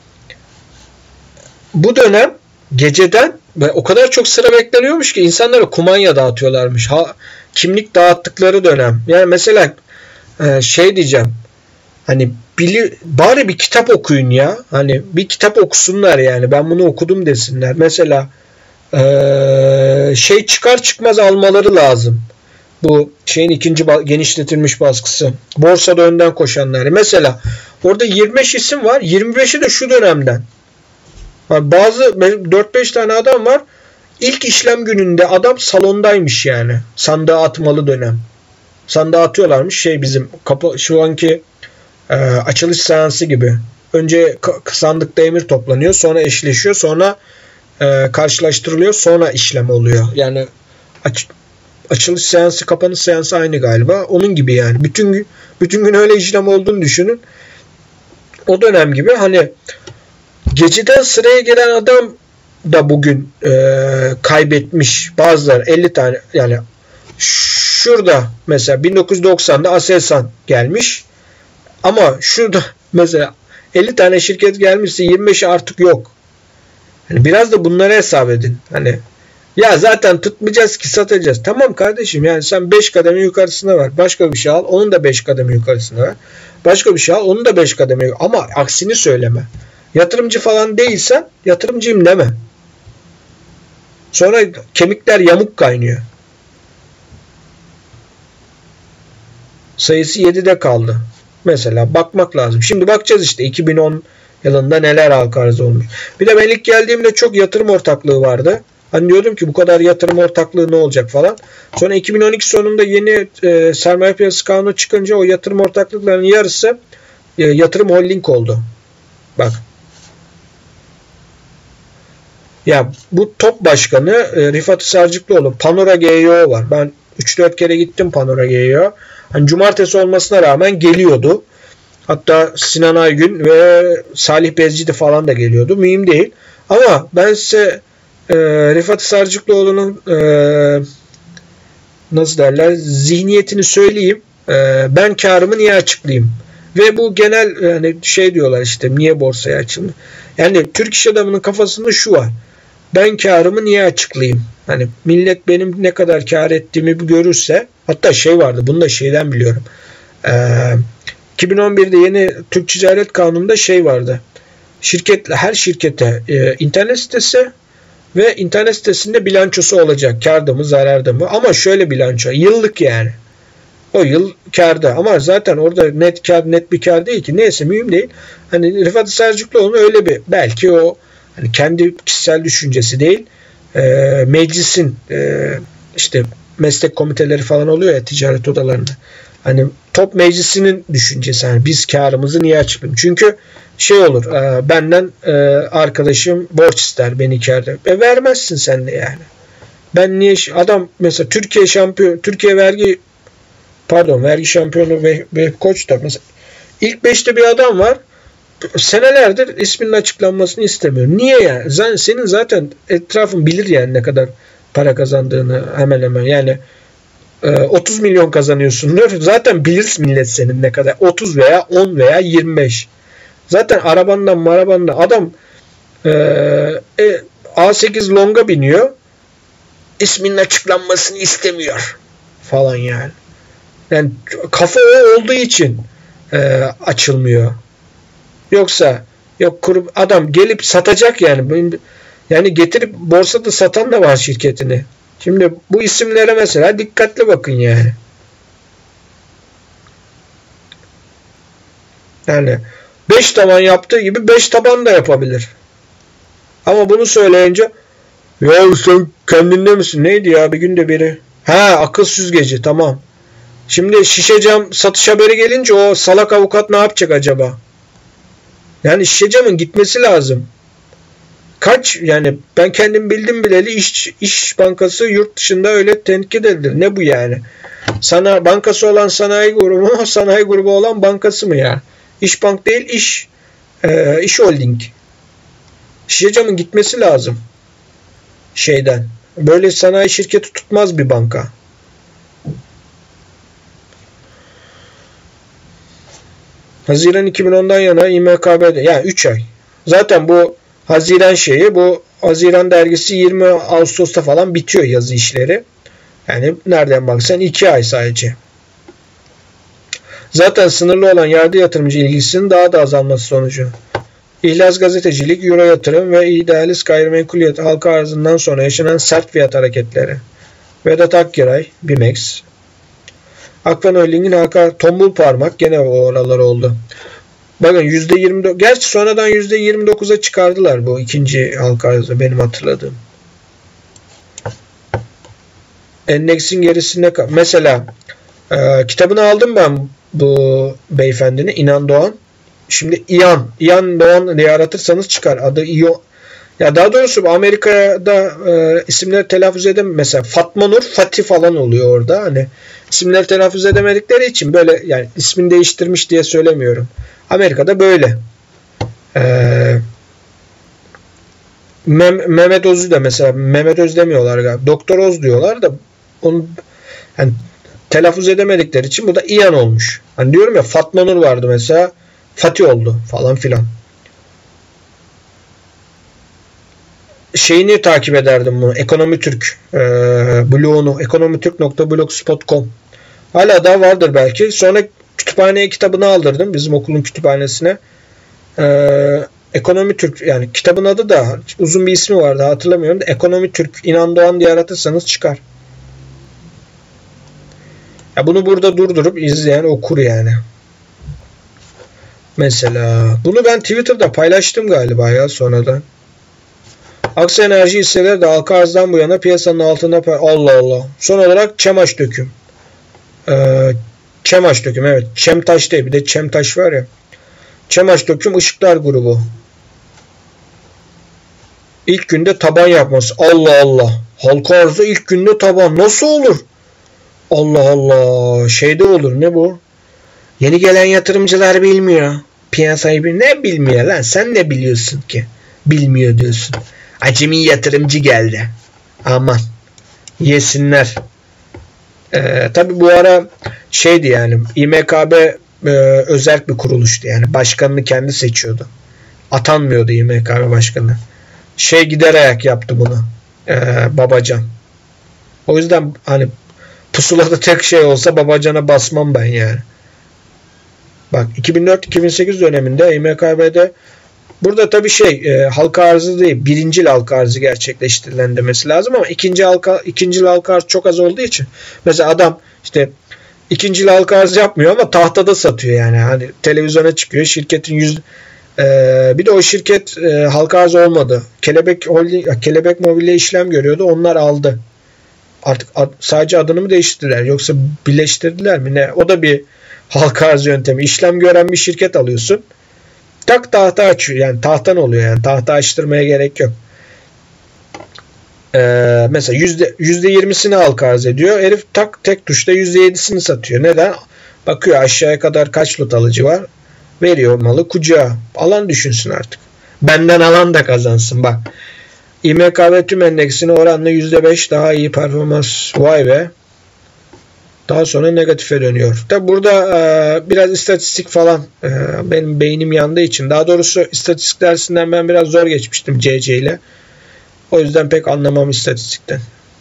bu dönem geceden ve o kadar çok sıra bekleniyormuş ki insanlara kumanya dağıtıyorlarmış. Ha, kimlik dağıttıkları dönem. Yani mesela e, şey diyeceğim. Hani bili, bari bir kitap okuyun ya. Hani bir kitap okusunlar yani. Ben bunu okudum desinler. Mesela Ee, şey çıkar çıkmaz almaları lazım. Bu şeyin ikinci genişletilmiş baskısı. Borsada önden koşanları. Mesela orada yirmi beş isim var. yirmi beşi de şu dönemden. Yani bazı dört beş tane adam var. İlk işlem gününde adam salondaymış yani. Sandığa atmalı dönem. Sandığa atıyorlarmış. Şey bizim kapı, şu anki e, açılış seansı gibi. Önce sandıkta emir toplanıyor. Sonra eşleşiyor. Sonra e, karşılaştırılıyor. Sonra işlem oluyor. Yani aç, açılış seansı, kapanış seansı aynı galiba. Onun gibi yani. Bütün gün, bütün gün öyle işlem olduğunu düşünün. O dönem gibi hani geceden sıraya gelen adam da bugün e, kaybetmiş. Bazıları elli tane, yani şurada mesela bin dokuz yüz doksanda Aselsan gelmiş. Ama şurada mesela elli tane şirket gelmişse yirmi beşi artık yok. Yani biraz da bunları hesap edin. Hani ya zaten tutmayacağız ki satacağız. Tamam kardeşim, yani sen beş kademe yukarısına var. Başka bir şey al, onun da beş kademe yukarısına var. Başka bir şey al, onun da beş kademe yukarısına. Ama aksini söyleme. Yatırımcı falan değilsen yatırımcıyım deme. Sonra kemikler yamuk kaynıyor. Sayısı yedide kaldı. Mesela bakmak lazım. Şimdi bakacağız işte iki bin on yılında neler halka arz olmuş. Bir de ben ilk geldiğimde çok yatırım ortaklığı vardı. Hani diyordum ki bu kadar yatırım ortaklığı ne olacak falan. Sonra iki bin on iki sonunda yeni e, sermaye piyasası kanunu çıkınca o yatırım ortaklıklarının yarısı e, yatırım holding oldu. Bak. Ya bu top başkanı e, Rifat Sarcıklıoğlu. Panora G Y O var. Ben üç dört kere gittim Panora G Y O. Hani cumartesi olmasına rağmen geliyordu. Hatta Sinan Aygün ve Salih Bezcidi falan da geliyordu. Mühim değil. Ama ben size e, Rifat Sarcıklıoğlu'nun e, nasıl derler zihniyetini söyleyeyim. E, ben karımı niye açıklayayım? Ve bu genel yani şey diyorlar işte niye borsaya açıldı? Yani Türk iş adamının kafasında şu var. Ben karımı niye açıklayayım? Hani millet benim ne kadar kar ettiğimi görürse, hatta şey vardı, bunu da şeyden biliyorum. Ee, iki bin on birde yeni Türk Ticaret Kanunu'nda şey vardı. Şirketle her şirkete e, internet sitesi ve internet sitesinde bilançosu olacak. Kârda mı, zararda mı? Ama şöyle bilanço, yıllık yani. O yıl kârda ama zaten orada net kâr, net bir kâr değil ki. Neyse mühim değil. Hani Rifat Sarcıklıoğlu'nun öyle bir belki o hani kendi kişisel düşüncesi değil. E, meclisin e, işte meslek komiteleri falan oluyor ya ticaret odalarında. Hani top meclisinin düşüncesi. Yani biz karımızı niye açıklayalım? Çünkü şey olur e, benden e, arkadaşım borç ister beni kârda. E vermezsin sen de yani. Ben niye adam mesela Türkiye şampiyon Türkiye vergi pardon vergi şampiyonu ve, ve koç da mesela ilk beşte bir adam var. Senelerdir isminin açıklanmasını istemiyor. Niye ya? Yani? Senin zaten etrafın bilir yani ne kadar para kazandığını hemen hemen. Yani otuz milyon kazanıyorsundur. Zaten bilir millet senin ne kadar. otuz veya on veya yirmi beş. Zaten arabandan marabandan adam e, e, A sekiz Long'a biniyor. İsminin açıklanmasını istemiyor. Falan yani. Yani kafa o olduğu için e, açılmıyor. Yoksa yok kurum adam gelip satacak yani. Yani getirip borsada satan da var şirketini. Şimdi bu isimlere mesela dikkatli bakın yani. Yani beş taban yaptığı gibi beş taban da yapabilir. Ama bunu söyleyince ya sen kendinde misin? Neydi ya bir günde biri? Ha akıl süzgeci tamam. Şimdi şişe cam satış haberi gelince o salak avukat ne yapacak acaba? Yani şişe camın gitmesi lazım. Kaç yani ben kendim bildim bileli iş, iş bankası yurt dışında öyle tenkit edilir. Ne bu yani? Sana bankası olan sanayi grubu mu? Sanayi grubu olan bankası mı ya? İş bank değil iş e, iş holding. Şişe camın gitmesi lazım. Şeyden. Böyle sanayi şirketi tutmaz bir banka. Haziran iki bin ondan yana İ M K B'de yani üç ay. Zaten bu Haziran şeyi bu Haziran dergisi yirmi Ağustos'ta falan bitiyor yazı işleri. Yani nereden baksan iki ay sadece. Zaten sınırlı olan yerli yatırımcı ilgisinin daha da azalması sonucu. İhlas gazetecilik, euro yatırım ve idealist gayrimenkul halka arzından sonra yaşanan sert fiyat hareketleri. Vedat Akgiray, Bimex. Akban Holding'in halka tombul parmak gene o oralar oldu. Bakın yüzde yirmi dokuz gerçi sonradan yüzde yirmi dokuza çıkardılar bu ikinci halka arzı benim hatırladığım. Endeksin gerisinde mesela e, kitabını aldım ben bu beyefendinin İnan Doğan. Şimdi İyan, İyan Doğan diye aratırsanız çıkar. Adı İyo. Ya daha doğrusu Amerika'da e, isimleri telaffuz edem mesela Fatma Nur, Fatih falan oluyor orada. Hani isimleri telaffuz edemedikleri için böyle yani ismini değiştirmiş diye söylemiyorum. Amerika'da böyle. Ee, Mem- Mehmet Öz'ü de mesela Mehmet Öz demiyorlar galiba. Doktor Oz diyorlar da onu yani telaffuz edemedikleri için bu da İyan olmuş. Hani diyorum ya Fatma Nur vardı mesela. Fatih oldu falan filan. Şeyini takip ederdim bunu. Ekonomi Türk e, bloğunu. ekonomitürk nokta blogspot nokta com. Hala da vardır belki. Sonra kütüphaneye kitabını aldırdım. Bizim okulun kütüphanesine. E, Ekonomi Türk, yani kitabın adı da uzun bir ismi vardı, hatırlamıyorum da Ekonomi Türk, İnan Doğan diye aratırsanız çıkar. Ya bunu burada durdurup izleyen okur yani. Mesela bunu ben Twitter'da paylaştım galiba ya sonradan. Aksa Enerji hisseleri de halka arzdan bu yana piyasanın altında. Allah Allah. Son olarak Çemaş Döküm. Ee, Çemaş Döküm, evet. Çemtaş değil, bir de Çemtaş var ya. Çemaş Döküm Işıklar grubu. İlk günde taban yapması. Allah Allah. Halka arzda ilk günde taban. Nasıl olur? Allah Allah. Şeyde olur. Ne bu? Yeni gelen yatırımcılar bilmiyor. Piyasayı bil ne bilmiyor lan? Sen ne biliyorsun ki? Bilmiyor diyorsun. Acemi yatırımcı geldi. Aman. Yesinler. Ee, tabii bu ara şeydi yani. İ M K B e, özerk bir kuruluştu yani. Başkanını kendi seçiyordu. Atanmıyordu İ M K B başkanı. Şey gider ayak yaptı bunu. Ee, Babacan. O yüzden hani pusulada tek şey olsa Babacan'a basmam ben yani. Bak iki bin dört iki bin sekiz döneminde İ M K B'de burada tabii şey e, halka arzı değil, birincil halka arzı gerçekleştirilen demesi lazım ama ikinci halka ikincil halka arz çok az olduğu için mesela adam işte ikincil halka arz yapmıyor ama tahtada satıyor yani. Hani televizyona çıkıyor, şirketin yüz Ee, bir de o şirket e, halka arz olmadı. Kelebek Holding, Kelebek Mobilya işlem görüyordu. Onlar aldı. Artık ad, sadece adını mı değiştirdiler yoksa birleştirdiler mi ne? O da bir halka arz yöntemi. İşlem gören bir şirket alıyorsun. Tak tahta açıyor. Yani tahtan oluyor yani. Tahta açtırmaya gerek yok. Ee, mesela yüzde, yüzde yirmisini halka arz ediyor. Herif tak tek tuşta yüzde yedisini satıyor. Neden? Bakıyor aşağıya kadar kaç lot alıcı var. Veriyor malı kucağa. Alan düşünsün artık. Benden alan da kazansın. Bak. İ M K B tüm endeksine oranla yüzde beş daha iyi performans. Vay be. Daha sonra negatife dönüyor. Tabi burada e, biraz istatistik falan e, benim beynim yandığı için. Daha doğrusu istatistik dersinden ben biraz zor geçmiştim C C ile. O yüzden pek anlamam istatistikten.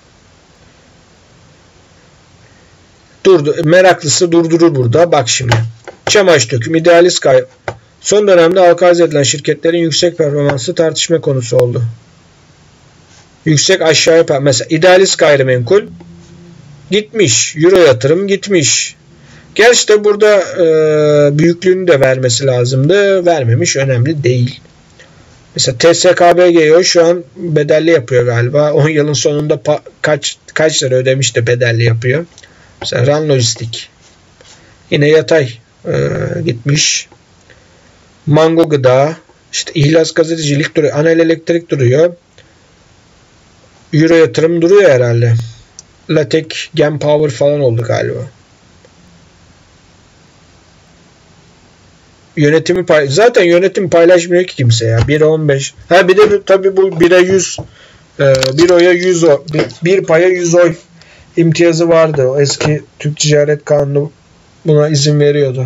Durdu, meraklısı durdurur burada. Bak şimdi. Çamaş Döküm, idealist kay. Son dönemde halka arz edilen şirketlerin yüksek performansı tartışma konusu oldu. Yüksek aşağıya mesela idealist gayrimenkul gitmiş. Euro yatırım gitmiş. Gerçi de burada e, büyüklüğünü de vermesi lazımdı. Vermemiş. Önemli değil. Mesela T S K B G O şu an bedelli yapıyor galiba. on yılın sonunda pa- kaç kaç lira ödemiş de bedelli yapıyor. Mesela Ran Lojistik. Yine yatay e, gitmiş. Mango Gıda. İşte İhlas Gazetecilik duruyor. Anel Elektrik duruyor. Euro yatırım duruyor herhalde. Latek, Gen Power falan oldu galiba. Yönetimi pay zaten yönetim paylaşmıyor ki kimse ya. bire on beş. Ha bir de tabii bu bire yüz e, bir oya yüz oy. Bir, bir paya yüz oy imtiyazı vardı. O eski Türk Ticaret Kanunu buna izin veriyordu.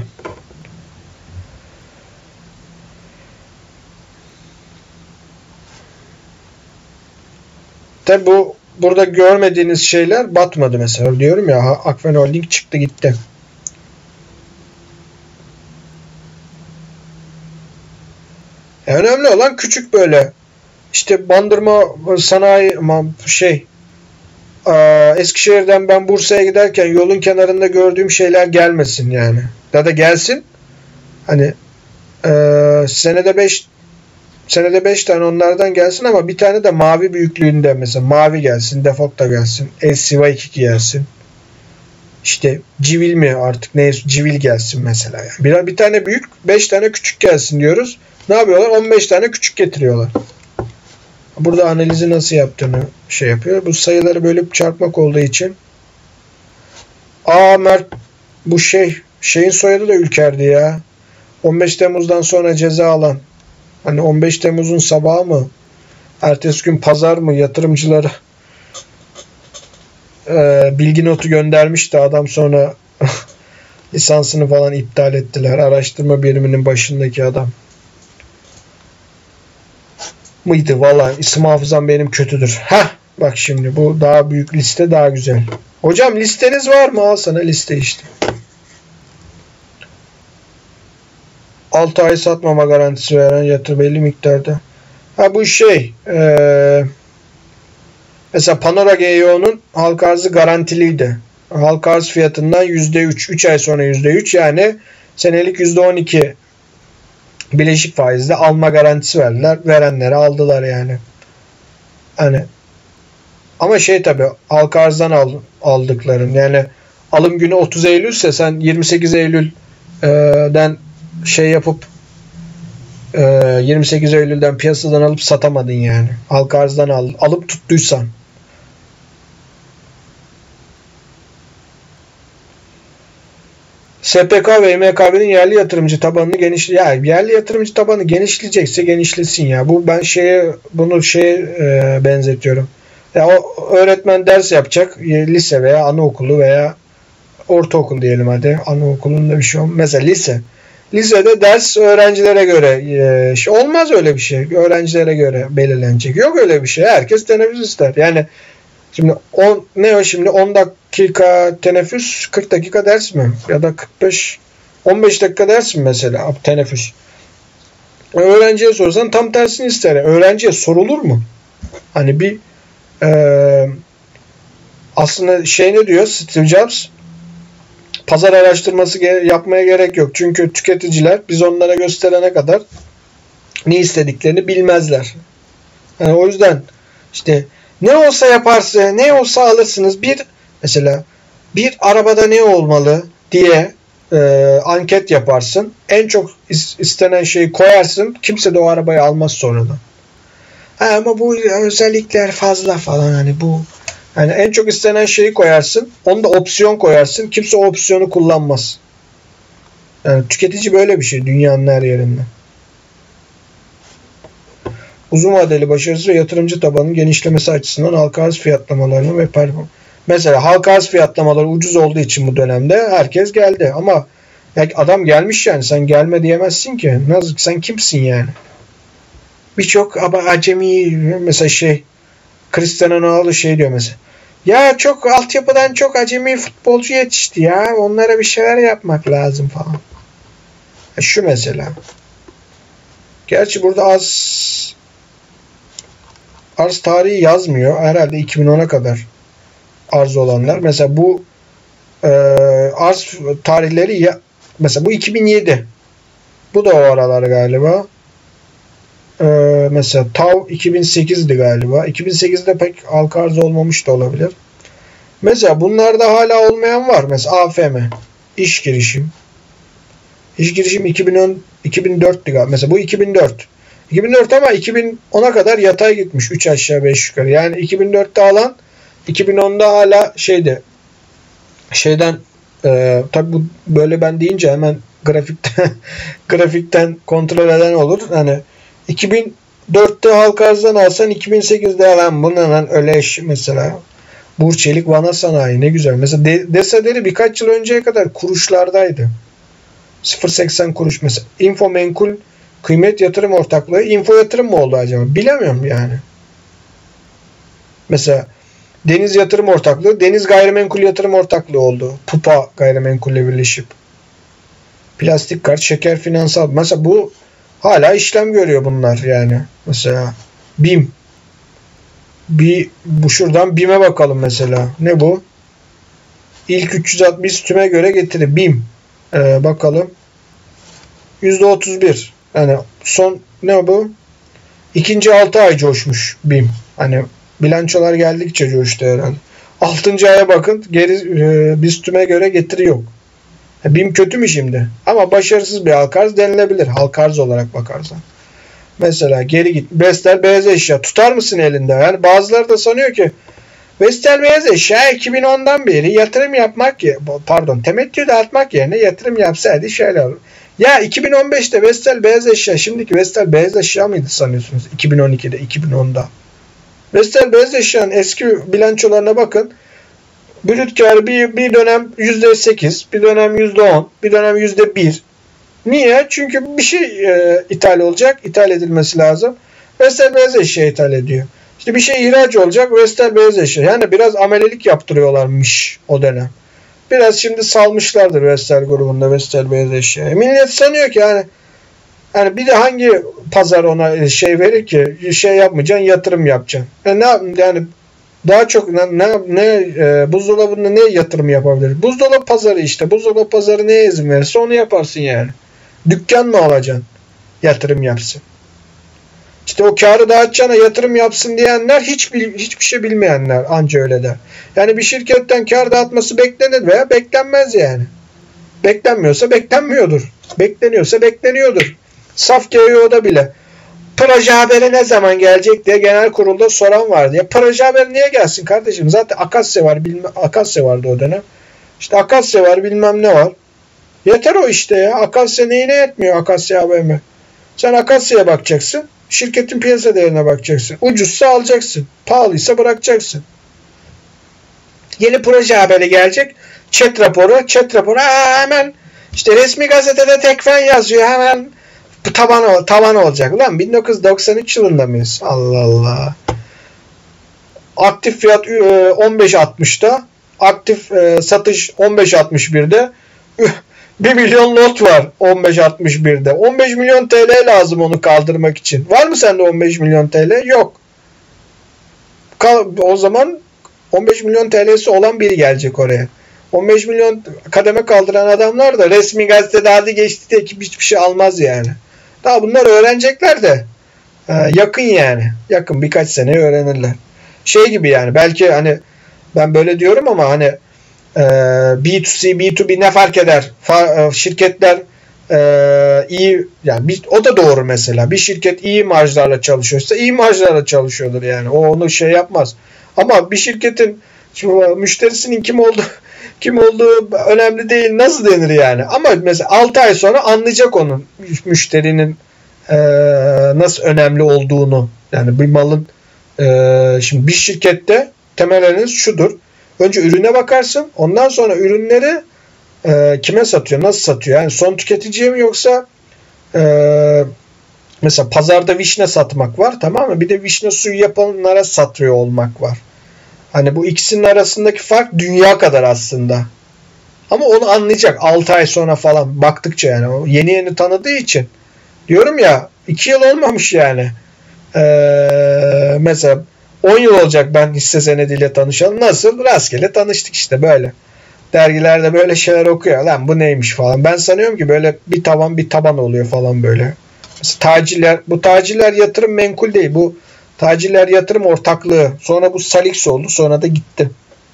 Tabi bu burada görmediğiniz şeyler batmadı mesela. Diyorum ya Akfen Holding çıktı gitti. E önemli olan küçük böyle işte Bandırma sanayi şey Eskişehir'den ben Bursa'ya giderken yolun kenarında gördüğüm şeyler gelmesin yani. Ya da gelsin. Hani e, senede beş senede beş tane onlardan gelsin ama bir tane de mavi büyüklüğünde mesela mavi gelsin, defok da gelsin, S C Y iki gelsin. İşte civil mi artık neyse civil gelsin mesela yani. Bir, bir tane büyük, beş tane küçük gelsin diyoruz. Ne yapıyorlar? on beş tane küçük getiriyorlar. Burada analizi nasıl yaptığını şey yapıyor. Bu sayıları bölüp çarpmak olduğu için. Aa Mert bu şey şeyin soyadı da Ülker'di ya. on beş Temmuz'dan sonra ceza alan. Hani on beş Temmuz'un sabahı mı? Ertesi gün pazar mı? Yatırımcılara e, bilgi notu göndermişti adam sonra Lisansını falan iptal ettiler. Araştırma biriminin başındaki adam. Mıydı? Valla isim hafızam benim kötüdür. Heh, bak şimdi bu daha büyük liste daha güzel. Hocam listeniz var mı? Al sana liste işte. altı ay satmama garantisi veren yatır belli miktarda. Ha bu şey ee, mesela Panora G Y O'nun halka arzı garantiliydi. Halka arz fiyatından yüzde üç. üç ay sonra yüzde üç, yani senelik yüzde on iki bileşik faizle alma garantisi verdiler. Verenleri aldılar yani. Hani ama şey tabi halka arzdan al, aldıkların yani alım günü otuz Eylül ise sen yirmi sekiz Eylül'den şey yapıp yirmi sekiz Eylül'den piyasadan alıp satamadın yani. Halka arzdan al, alıp tuttuysan. S P K ve M K B'nin yerli yatırımcı tabanını geniş ya yerli yatırımcı tabanı genişleyecekse genişlesin ya. Bu ben şeye bunu şeye e, benzetiyorum. Ya o öğretmen ders yapacak lise veya anaokulu veya ortaokul diyelim hadi. Anaokulunda bir şey olmaz. Mesela lise. Lisede ders öğrencilere göre e, şey, olmaz öyle bir şey. Öğrencilere göre belirlenecek. Yok öyle bir şey. Herkes teneffüs ister. Yani şimdi on, ne o şimdi on dakika teneffüs, kırk dakika ders mi? Ya da kırk beş on beş dakika ders mi mesela teneffüs? Öğrenciye sorsan tam tersini ister. Öğrenciye sorulur mu? Hani bir e, aslında şey ne diyor Steve Jobs? Pazar araştırması yapmaya gerek yok. Çünkü tüketiciler biz onlara gösterene kadar ne istediklerini bilmezler. Yani o yüzden işte ne olsa yaparsın, ne olsa alırsınız. Bir mesela bir arabada ne olmalı diye e, anket yaparsın. En çok istenen şeyi koyarsın. Kimse de o arabayı almaz sonradan. Ha, ama bu özellikler fazla falan hani bu yani en çok istenen şeyi koyarsın. Onu da opsiyon koyarsın. Kimse o opsiyonu kullanmaz. Yani tüketici böyle bir şey dünyanın her yerinde. Uzun vadeli başarısı ve yatırımcı tabanının genişlemesi açısından halka arz fiyatlamalarını ve performans. Mesela halka arz fiyatlamaları ucuz olduğu için bu dönemde herkes geldi. Ama adam gelmiş yani sen gelme diyemezsin ki. Nasıl, sen kimsin yani? Birçok ama acemi mesela şey Cristiano Ronaldo şey diyor mesela. Ya çok altyapıdan çok acemi futbolcu yetişti ya. Onlara bir şeyler yapmak lazım falan. Şu mesela. Gerçi burada az arz tarihi yazmıyor. Herhalde iki bin ona kadar arz olanlar. Mesela bu e, arz tarihleri ya, mesela bu iki bin yedi. Bu da o aralar galiba. E, mesela Tav iki bin sekizdi galiba. iki bin sekizde pek halka arz olmamış da olabilir. Mesela bunlarda hala olmayan var. Mesela A F M. İş girişim. İş girişim iki bin on, iki bin dörttü galiba. Mesela bu iki bin dört. iki bin dört ama iki bin ona kadar yatay gitmiş. üç aşağı beş yukarı. Yani iki bin dörtte alan iki bin onda hala şeyde şeyden e, tabi bu böyle ben deyince hemen grafikten grafikten kontrol eden olur. Hani iki bin dörtte halka arzdan alsan iki bin sekizde alan bundan öyle eş mesela Burçelik Vana Sanayi ne güzel. Mesela Desaderi birkaç yıl önceye kadar kuruşlardaydı. sıfır virgül seksen kuruş mesela. Info Menkul Kıymet Yatırım Ortaklığı Info Yatırım mı oldu acaba? Bilemiyorum yani. Mesela Deniz Yatırım Ortaklığı Deniz Gayrimenkul Yatırım Ortaklığı oldu. Pupa Gayrimenkul'le birleşip. Plastik Kart, Şeker Finansal. Mesela bu hala işlem görüyor bunlar yani. Mesela BİM. Bir, bu şuradan BİM'e bakalım mesela. Ne bu? İlk üç yüz altmış tüme göre getiri. BİM. Ee, bakalım. yüzde otuz bir. Yani son ne bu? İkinci altı ay coşmuş BİM. Hani bilançolar geldikçe coştu herhalde. altıncı aya bakın. Geri e, biz tüme göre getiri yok. BİM kötü mü şimdi? Ama başarısız bir halka arz denilebilir. Halka arz olarak bakarsan. Mesela geri git. Vestel Beyaz Eşya. Tutar mısın elinde? Yani bazıları da sanıyor ki Vestel Beyaz Eşya iki bin ondan beri yatırım yapmak pardon temettü dağıtmak yerine yatırım yapsaydı şöyle olur. Ya iki bin on beşte Vestel Beyaz Eşya şimdiki Vestel Beyaz Eşya mıydı sanıyorsunuz? iki bin on ikide, iki bin onda. Vestel Beyaz Eşya'nın eski bilançolarına bakın. Brüt kar bir, bir dönem yüzde sekiz, bir dönem yüzde on, bir dönem yüzde bir. Niye? Çünkü bir şey e, ithal olacak, ithal edilmesi lazım. Vestel beyaz eşya ithal ediyor. İşte bir şey ihraç olacak, Vestel beyaz eşya. Yani biraz amelelik yaptırıyorlarmış o dönem. Biraz şimdi salmışlardır Vestel grubunda Vestel beyaz eşya. Millet sanıyor ki yani yani bir de hangi pazar ona şey verir ki şey yapmayacaksın, yatırım yapacaksın. Yani ne yani daha çok ne ne, ne e, buzdolabında ne yatırım yapabilir? Buzdolabı pazarı işte. Buzdolabı pazarı neye izin verirse onu yaparsın yani. Dükkan mı alacaksın? Yatırım yapsın. İşte o kârı dağıtacağına yatırım yapsın diyenler hiç hiçbir şey bilmeyenler anca öyle der. Yani bir şirketten kâr dağıtması beklenir veya beklenmez yani. Beklenmiyorsa beklenmiyordur. Bekleniyorsa bekleniyordur. Saf G E O'da bile proje haberi ne zaman gelecek diye genel kurulda soran vardı. Ya proje haberi niye gelsin kardeşim? Zaten Akasya var, bilmem Akasya vardı o dönem. İşte Akasya var, bilmem ne var. Yeter o işte ya. Akasya neyine yetmiyor Akasya A V M? Sen Akasya'ya bakacaksın. Şirketin piyasa değerine bakacaksın. Ucuzsa alacaksın. Pahalıysa bırakacaksın. Yeni proje haberi gelecek. Chat raporu. Chat raporu. Aa, hemen işte resmi gazetede tekfen yazıyor. Hemen taban, tavan olacak. Lan bin dokuz yüz doksan üç yılında mıyız? Allah Allah. Aktif fiyat on beş altmışta. Aktif satış on beş altmış birde. bir milyon lot var on beş altmış birde. on beş milyon T L lazım onu kaldırmak için. Var mı sende on beş milyon T L? Yok. O zaman on beş milyon T L'si olan biri gelecek oraya. on beş milyon kademe kaldıran adamlar da resmi gazetede hadi geçti diye hiçbir şey almaz yani. Daha bunlar öğrenecekler de yakın yani. Yakın birkaç sene öğrenirler. Şey gibi yani belki hani ben böyle diyorum ama hani B iki C, B iki B ne fark eder? Şirketler iyi yani bir, o da doğru mesela. Bir şirket iyi marjlarla çalışıyorsa iyi marjlarla çalışıyordur yani. O onu şey yapmaz. Ama bir şirketin müşterisinin kim olduğu kim olduğu önemli değil. Nasıl denir yani? Ama mesela altı ay sonra anlayacak onun müşterinin e, nasıl önemli olduğunu. Yani bir malın e, şimdi bir şirkette temel analiz şudur. Önce ürüne bakarsın. Ondan sonra ürünleri e, kime satıyor? Nasıl satıyor? Yani son tüketiciye mi yoksa e, mesela pazarda vişne satmak var, tamam mı? Bir de vişne suyu yapanlara satıyor olmak var. Hani bu ikisinin arasındaki fark dünya kadar aslında. Ama onu anlayacak altı ay sonra falan baktıkça yani. O yeni yeni tanıdığı için. Diyorum ya iki yıl olmamış yani. Ee, mesela on yıl olacak ben hisse senediyle tanışalım. Nasıl? Rastgele tanıştık işte böyle. Dergilerde böyle şeyler okuyor. Lan bu neymiş falan. Ben sanıyorum ki böyle bir taban bir taban oluyor falan böyle. Mesela tacirler, bu tacirler yatırım menkul değil. Bu tacirler yatırım ortaklığı. Sonra bu Salix oldu. Sonra da gitti.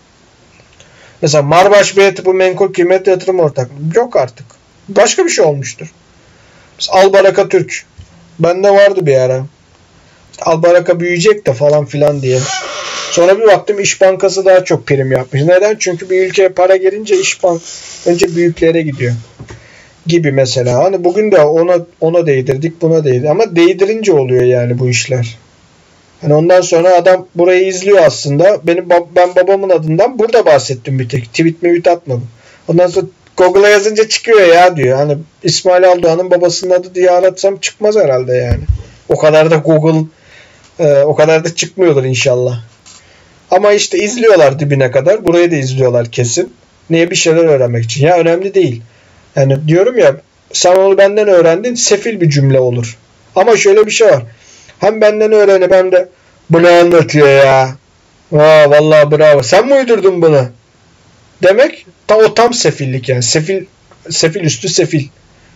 Mesela Marbaş Bey'e bu menkul kıymet yatırım ortaklığı. Yok artık. Başka bir şey olmuştur. Mesela Albaraka Türk. Bende vardı bir ara. İşte Albaraka büyüyecek de falan filan diye. Sonra bir baktım İş Bankası daha çok prim yapmış. Neden? Çünkü bir ülkeye para gelince İş Bank önce büyüklere gidiyor. Gibi mesela. Hani bugün de ona ona değdirdik, buna değdirdik. Ama değdirince oluyor yani bu işler. Yani ondan sonra adam burayı izliyor aslında. Benim ben babamın adından burada bahsettim bir tek. Tweet mi atmadım. Ondan sonra Google'a yazınca çıkıyor ya diyor. Hani İsmail Aldoğan'ın babasının adı diye aratsam çıkmaz herhalde yani. O kadar da Google e, o kadar da çıkmıyordur inşallah. Ama işte izliyorlar dibine kadar. Burayı da izliyorlar kesin. Niye? Bir şeyler öğrenmek için. Ya önemli değil. Yani diyorum ya sen onu benden öğrendin, sefil bir cümle olur. Ama şöyle bir şey var. Hem benden öğrenip hem de bu ne anlatıyor ya. Aa, vallahi bravo. Sen mi uydurdun bunu? Demek ta o tam sefillik yani. Sefil sefil üstü sefil.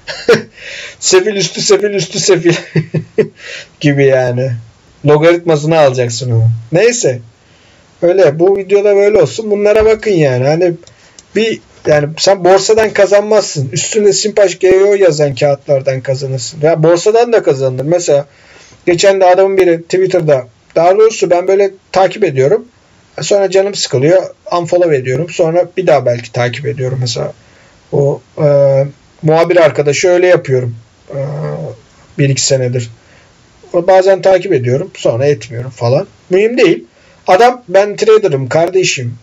Sefil üstü sefil üstü sefil gibi yani. Logaritmasını alacaksın onu. Neyse. Öyle bu videoda böyle olsun. Bunlara bakın yani. Hani bir yani sen borsadan kazanmazsın. Üstünde Simpaş G E O yazan kağıtlardan kazanırsın. Ya borsadan da kazanılır. Mesela geçen de adamın biri Twitter'da, daha doğrusu ben böyle takip ediyorum. Sonra canım sıkılıyor. Unfollow ediyorum. Sonra bir daha belki takip ediyorum. Mesela o e, muhabir arkadaşı öyle yapıyorum. E, bir iki senedir. O bazen takip ediyorum. Sonra etmiyorum falan. Mühim değil. Adam ben trader'ım kardeşim.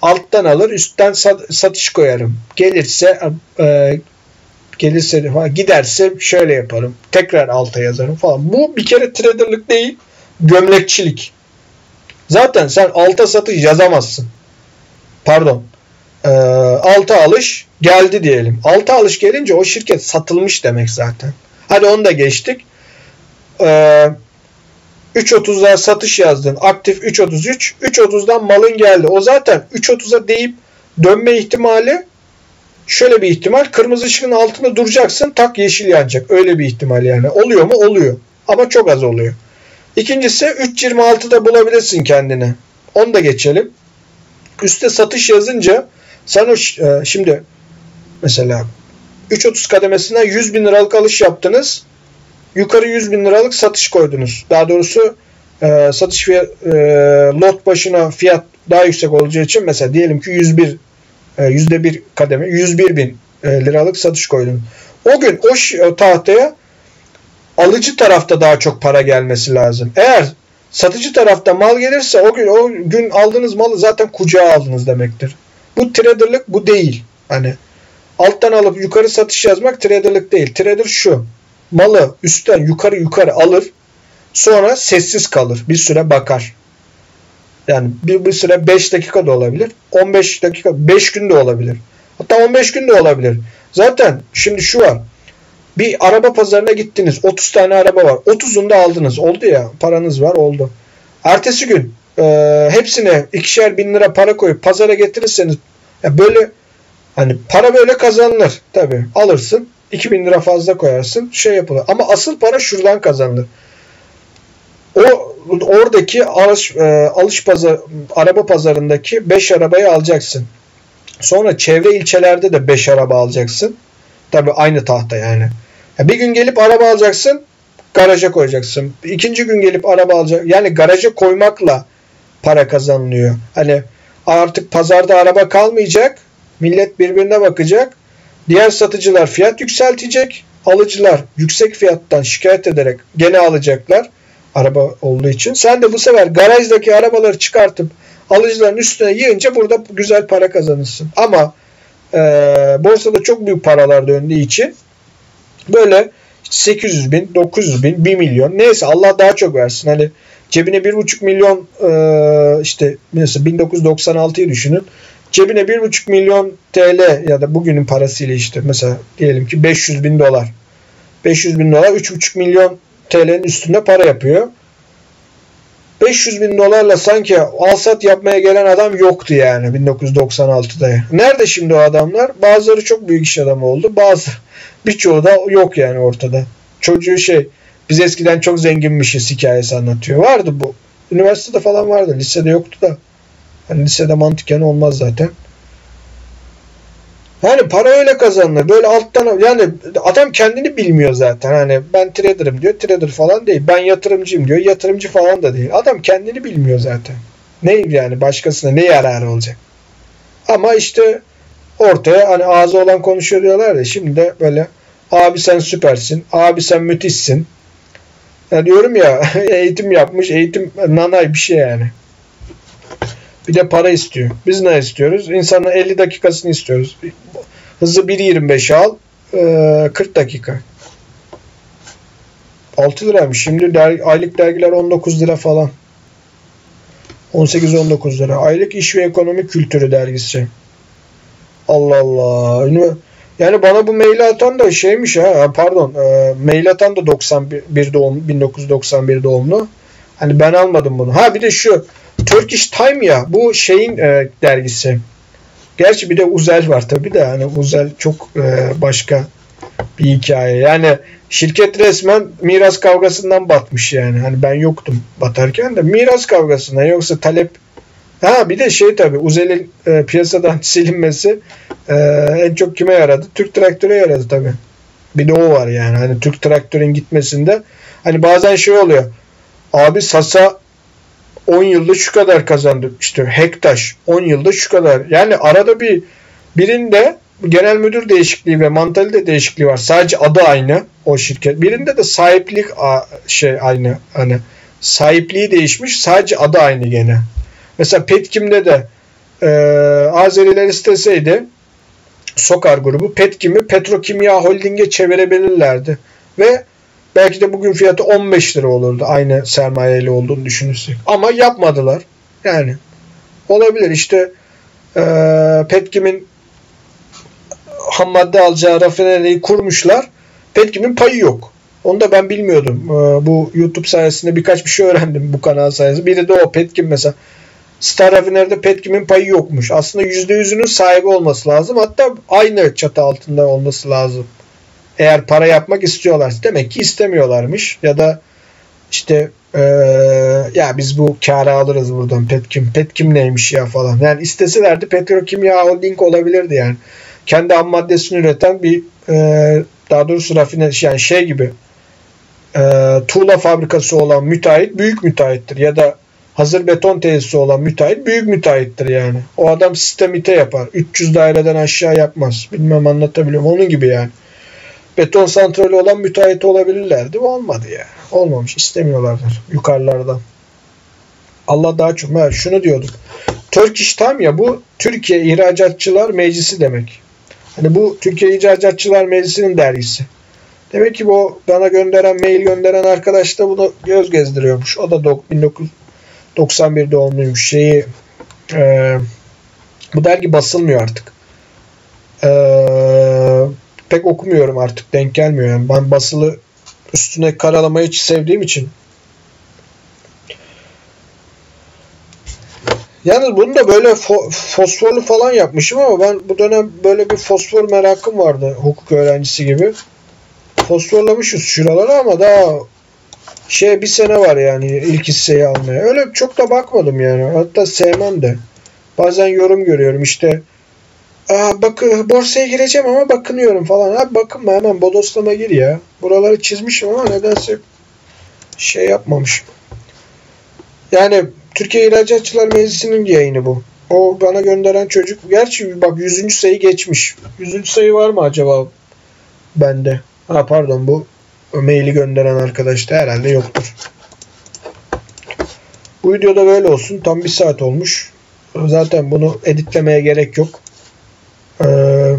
Alttan alır, üstten satış koyarım. Gelirse e, gelirse giderse şöyle yaparım. Tekrar alta yazarım falan. Bu bir kere traderlık değil, gömlekçilik. Zaten sen alta satış yazamazsın. Pardon. E, alta alış geldi diyelim. Alta alış gelince o şirket satılmış demek zaten. Hadi onu da geçtik. E, üç otuz'a satış yazdın. Aktif üç otuz üç. üç otuz'dan malın geldi. O zaten üç otuz'a deyip dönme ihtimali şöyle bir ihtimal. Kırmızı ışığın altında duracaksın. Tak yeşil yanacak. Öyle bir ihtimal yani. Oluyor mu? Oluyor. Ama çok az oluyor. İkincisi üç yirmi altıda bulabilirsin kendini. Onu da geçelim. Üste satış yazınca sen o şimdi mesela üç otuz kademesinden yüz bin liralık alış yaptınız. Yukarı yüz bin liralık satış koydunuz. Daha doğrusu e, satış fiyat, e, lot başına fiyat daha yüksek olacağı için mesela diyelim ki yüz bir e, yüzde bir kademe yüz bir bin e, liralık satış koydunuz. O gün o, o tahtaya alıcı tarafta daha çok para gelmesi lazım. Eğer satıcı tarafta mal gelirse o gün o gün aldığınız malı zaten kucağa aldınız demektir. Bu traderlık bu değil. Hani alttan alıp yukarı satış yazmak traderlık değil. Trader şu. Malı üstten yukarı yukarı alır. Sonra sessiz kalır. Bir süre bakar. Yani bir, bir süre beş dakika da olabilir. on beş dakika, beş gün de olabilir. Hatta on beş gün de olabilir. Zaten şimdi şu var. Bir araba pazarına gittiniz. otuz tane araba var. otuz'unu da aldınız. Oldu ya. Paranız var. Oldu. Ertesi gün e, hepsine ikişer bin lira para koyup pazara getirirseniz ya böyle hani para böyle kazanılır. Tabii alırsın. iki bin lira fazla koyarsın. Şey yapılır. Ama asıl para şuradan kazanılır. O oradaki alış, e, alış pazar, araba pazarındaki beş arabayı alacaksın. Sonra çevre ilçelerde de beş araba alacaksın. Tabii aynı tahta yani. Bir gün gelip araba alacaksın, garaja koyacaksın. İkinci gün gelip araba alacaksın. Yani garaja koymakla para kazanılıyor. Hani artık pazarda araba kalmayacak. Millet birbirine bakacak. Diğer satıcılar fiyat yükseltecek. Alıcılar yüksek fiyattan şikayet ederek gene alacaklar. Araba olduğu için. Sen de bu sefer garajdaki arabaları çıkartıp alıcıların üstüne yığınca burada güzel para kazanırsın. Ama e, borsada çok büyük paralar döndüğü için böyle sekiz yüz bin, dokuz yüz bin, bir milyon neyse Allah daha çok versin. Hani cebine bir buçuk milyon e, işte mesela bin dokuz yüz doksan altıyı düşünün. Cebine bir buçuk milyon T L ya da bugünün parasıyla işte mesela diyelim ki beş yüz bin dolar. beş yüz bin dolar üç buçuk milyon T L'nin üstünde para yapıyor. beş yüz bin dolarla sanki alsat yapmaya gelen adam yoktu yani bin dokuz yüz doksan altıda. Nerede şimdi o adamlar? Bazıları çok büyük iş adamı oldu. Bazı birçoğu da yok yani ortada. Çocuğu şey biz eskiden çok zenginmişiz hikayesi anlatıyor. Vardı bu. Üniversitede falan vardı. Lisede yoktu da. Hani lisede mantıken olmaz zaten. Yani para öyle kazanılır. Böyle alttan yani adam kendini bilmiyor zaten. Hani ben trader'ım diyor. Trader falan değil. Ben yatırımcıyım diyor. Yatırımcı falan da değil. Adam kendini bilmiyor zaten. Ne yani başkasına ne yararı olacak? Ama işte ortaya hani ağzı olan konuşuyor diyorlar ya. Şimdi de böyle abi sen süpersin. Abi sen müthişsin. Ya diyorum ya eğitim yapmış. Eğitim nanay bir şey yani. Bir de para istiyor. Biz ne istiyoruz? İnsanın elli dakikasını istiyoruz. Hızı bir yirmi beş al. kırk dakika. altı liraymış. Şimdi der, aylık dergiler on dokuz lira falan. on sekiz on dokuz lira. Aylık İş ve Ekonomi Kültürü dergisi. Allah Allah. Yani bana bu maili atan da şeymiş ha. Pardon. Mail atan da doksan bir doğum, bin dokuz yüz doksan bir doğumlu. Hani ben almadım bunu. Ha bir de şu Turkish Time ya bu şeyin e, dergisi. Gerçi bir de Uzel var tabii de hani Uzel çok e, başka bir hikaye. Yani şirket resmen miras kavgasından batmış yani. Hani ben yoktum batarken de miras kavgasından yoksa talep. Ha bir de şey tabii Uzel'in e, piyasadan silinmesi e, en çok kime yaradı? Türk Traktör'e yaradı tabii. Bir de o var yani. Hani Türk Traktör'ün gitmesinde hani bazen şey oluyor. Abi Sasa on yılda şu kadar kazandı. İşte Hektaş on yılda şu kadar. Yani arada bir birinde genel müdür değişikliği ve mantalite değişikliği var. Sadece adı aynı o şirket. Birinde de sahiplik şey aynı. Hani sahipliği değişmiş. Sadece adı aynı gene. Mesela Petkim'de de e, Azeriler isteseydi Sokar grubu Petkim'i Petrokimya Holding'e çevirebilirlerdi. Ve belki de bugün fiyatı on beş lira olurdu aynı sermayeli olduğunu düşünürsek. Ama yapmadılar. Yani olabilir işte e, Petkim'in ham madde alacağı rafineriyi kurmuşlar. Petkim'in payı yok. Onu da ben bilmiyordum. E, bu YouTube sayesinde birkaç bir şey öğrendim bu kanal sayesinde. Biri de o Petkim mesela. Star Rafineri'de Petkim'in payı yokmuş. Aslında yüzde yüzünün sahibi olması lazım. Hatta aynı çatı altında olması lazım. Eğer para yapmak istiyorlar. Demek ki istemiyorlarmış. Ya da işte ee, ya biz bu kârı alırız buradan Petkim. Petkim neymiş ya falan. Yani isteselerdi Petrokimya Holding olabilirdi yani. Kendi ham maddesini üreten bir ee, daha doğrusu rafiner yani şey gibi ee, tuğla fabrikası olan müteahhit büyük müteahhittir. Ya da hazır beton tesisi olan müteahhit büyük müteahhittir yani. O adam sistemite yapar. üç yüz daireden aşağı yapmaz. Bilmem anlatabiliyorum. Onun gibi yani. Beton santrali olan müteahhit olabilirlerdi. Olmadı ya. Olmamış. İstemiyorlardır. Yukarılardan. Allah daha çok. Ha, şunu diyorduk. Turkish Time ya bu Türkiye İhracatçılar Meclisi demek. Hani bu Türkiye İhracatçılar Meclisi'nin dergisi. Demek ki bu bana gönderen, mail gönderen arkadaş da bunu göz gezdiriyormuş. O da bin dokuz yüz doksan bir doğumluymuş. Şeyi e, bu dergi basılmıyor artık. Eee pek okumuyorum artık. Denk gelmiyor. Yani ben basılı üstüne karalamayı hiç sevdiğim için. Yalnız bunu da böyle fo- fosforlu falan yapmışım ama ben bu dönem böyle bir fosfor merakım vardı. Hukuk öğrencisi gibi. Fosforlamışız şuraları ama daha şey bir sene var yani ilk hisseyi almaya. Öyle çok da bakmadım yani. Hatta sevmem de. Bazen yorum görüyorum işte Aa, bak borsaya gireceğim ama bakınıyorum falan. Abi bakınma hemen bodoslama gir ya. Buraları çizmişim ama nedense şey yapmamışım. Yani Türkiye İhracatçılar Meclisi'nin yayını bu. O bana gönderen çocuk. Gerçi bak yüzüncü sayı geçmiş. yüzüncü sayı var mı acaba bende? Ha pardon bu maili gönderen arkadaşta herhalde yoktur. Bu videoda böyle olsun. Tam bir saat olmuş. Zaten bunu editlemeye gerek yok. Ee,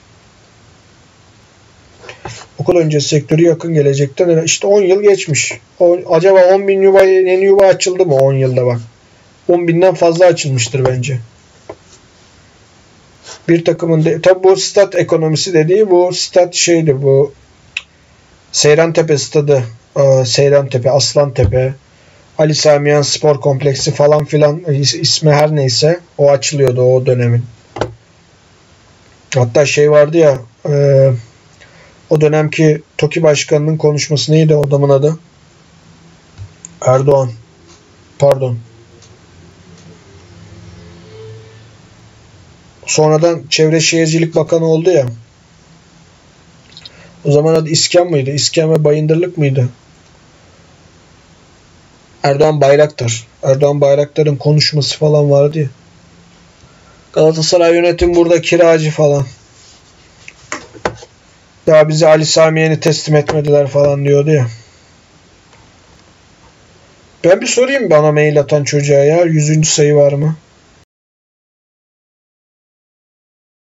okul öncesi sektörü yakın gelecekten işte on yıl geçmiş. O, acaba on bin yuva, yeni yuva açıldı mı on yılda bak. on binden fazla açılmıştır bence. Bir takımın de, tabi bu stat ekonomisi dediği bu stat şeydi bu Seyrantepe stadı e, Seyrantepe, Aslantepe, Ali Sami Yen Spor Kompleksi falan filan ismi her neyse o açılıyordu o dönemin. Hatta şey vardı ya e, o dönemki TOKİ Başkanı'nın konuşması neydi o adamın adı? Erdoğan. Pardon. Sonradan Çevre Şehircilik Bakanı oldu ya. O zaman adı İskan mıydı? İskan ve Bayındırlık mıydı? Erdoğan Bayraktar. Erdoğan Bayraktar'ın konuşması falan vardı ya. Galatasaray yönetim burada kiracı falan. Ya bize Ali Sami Yen'i teslim etmediler falan diyordu ya. Ben bir sorayım bana mail atan çocuğa ya. yüzüncü sayı var mı?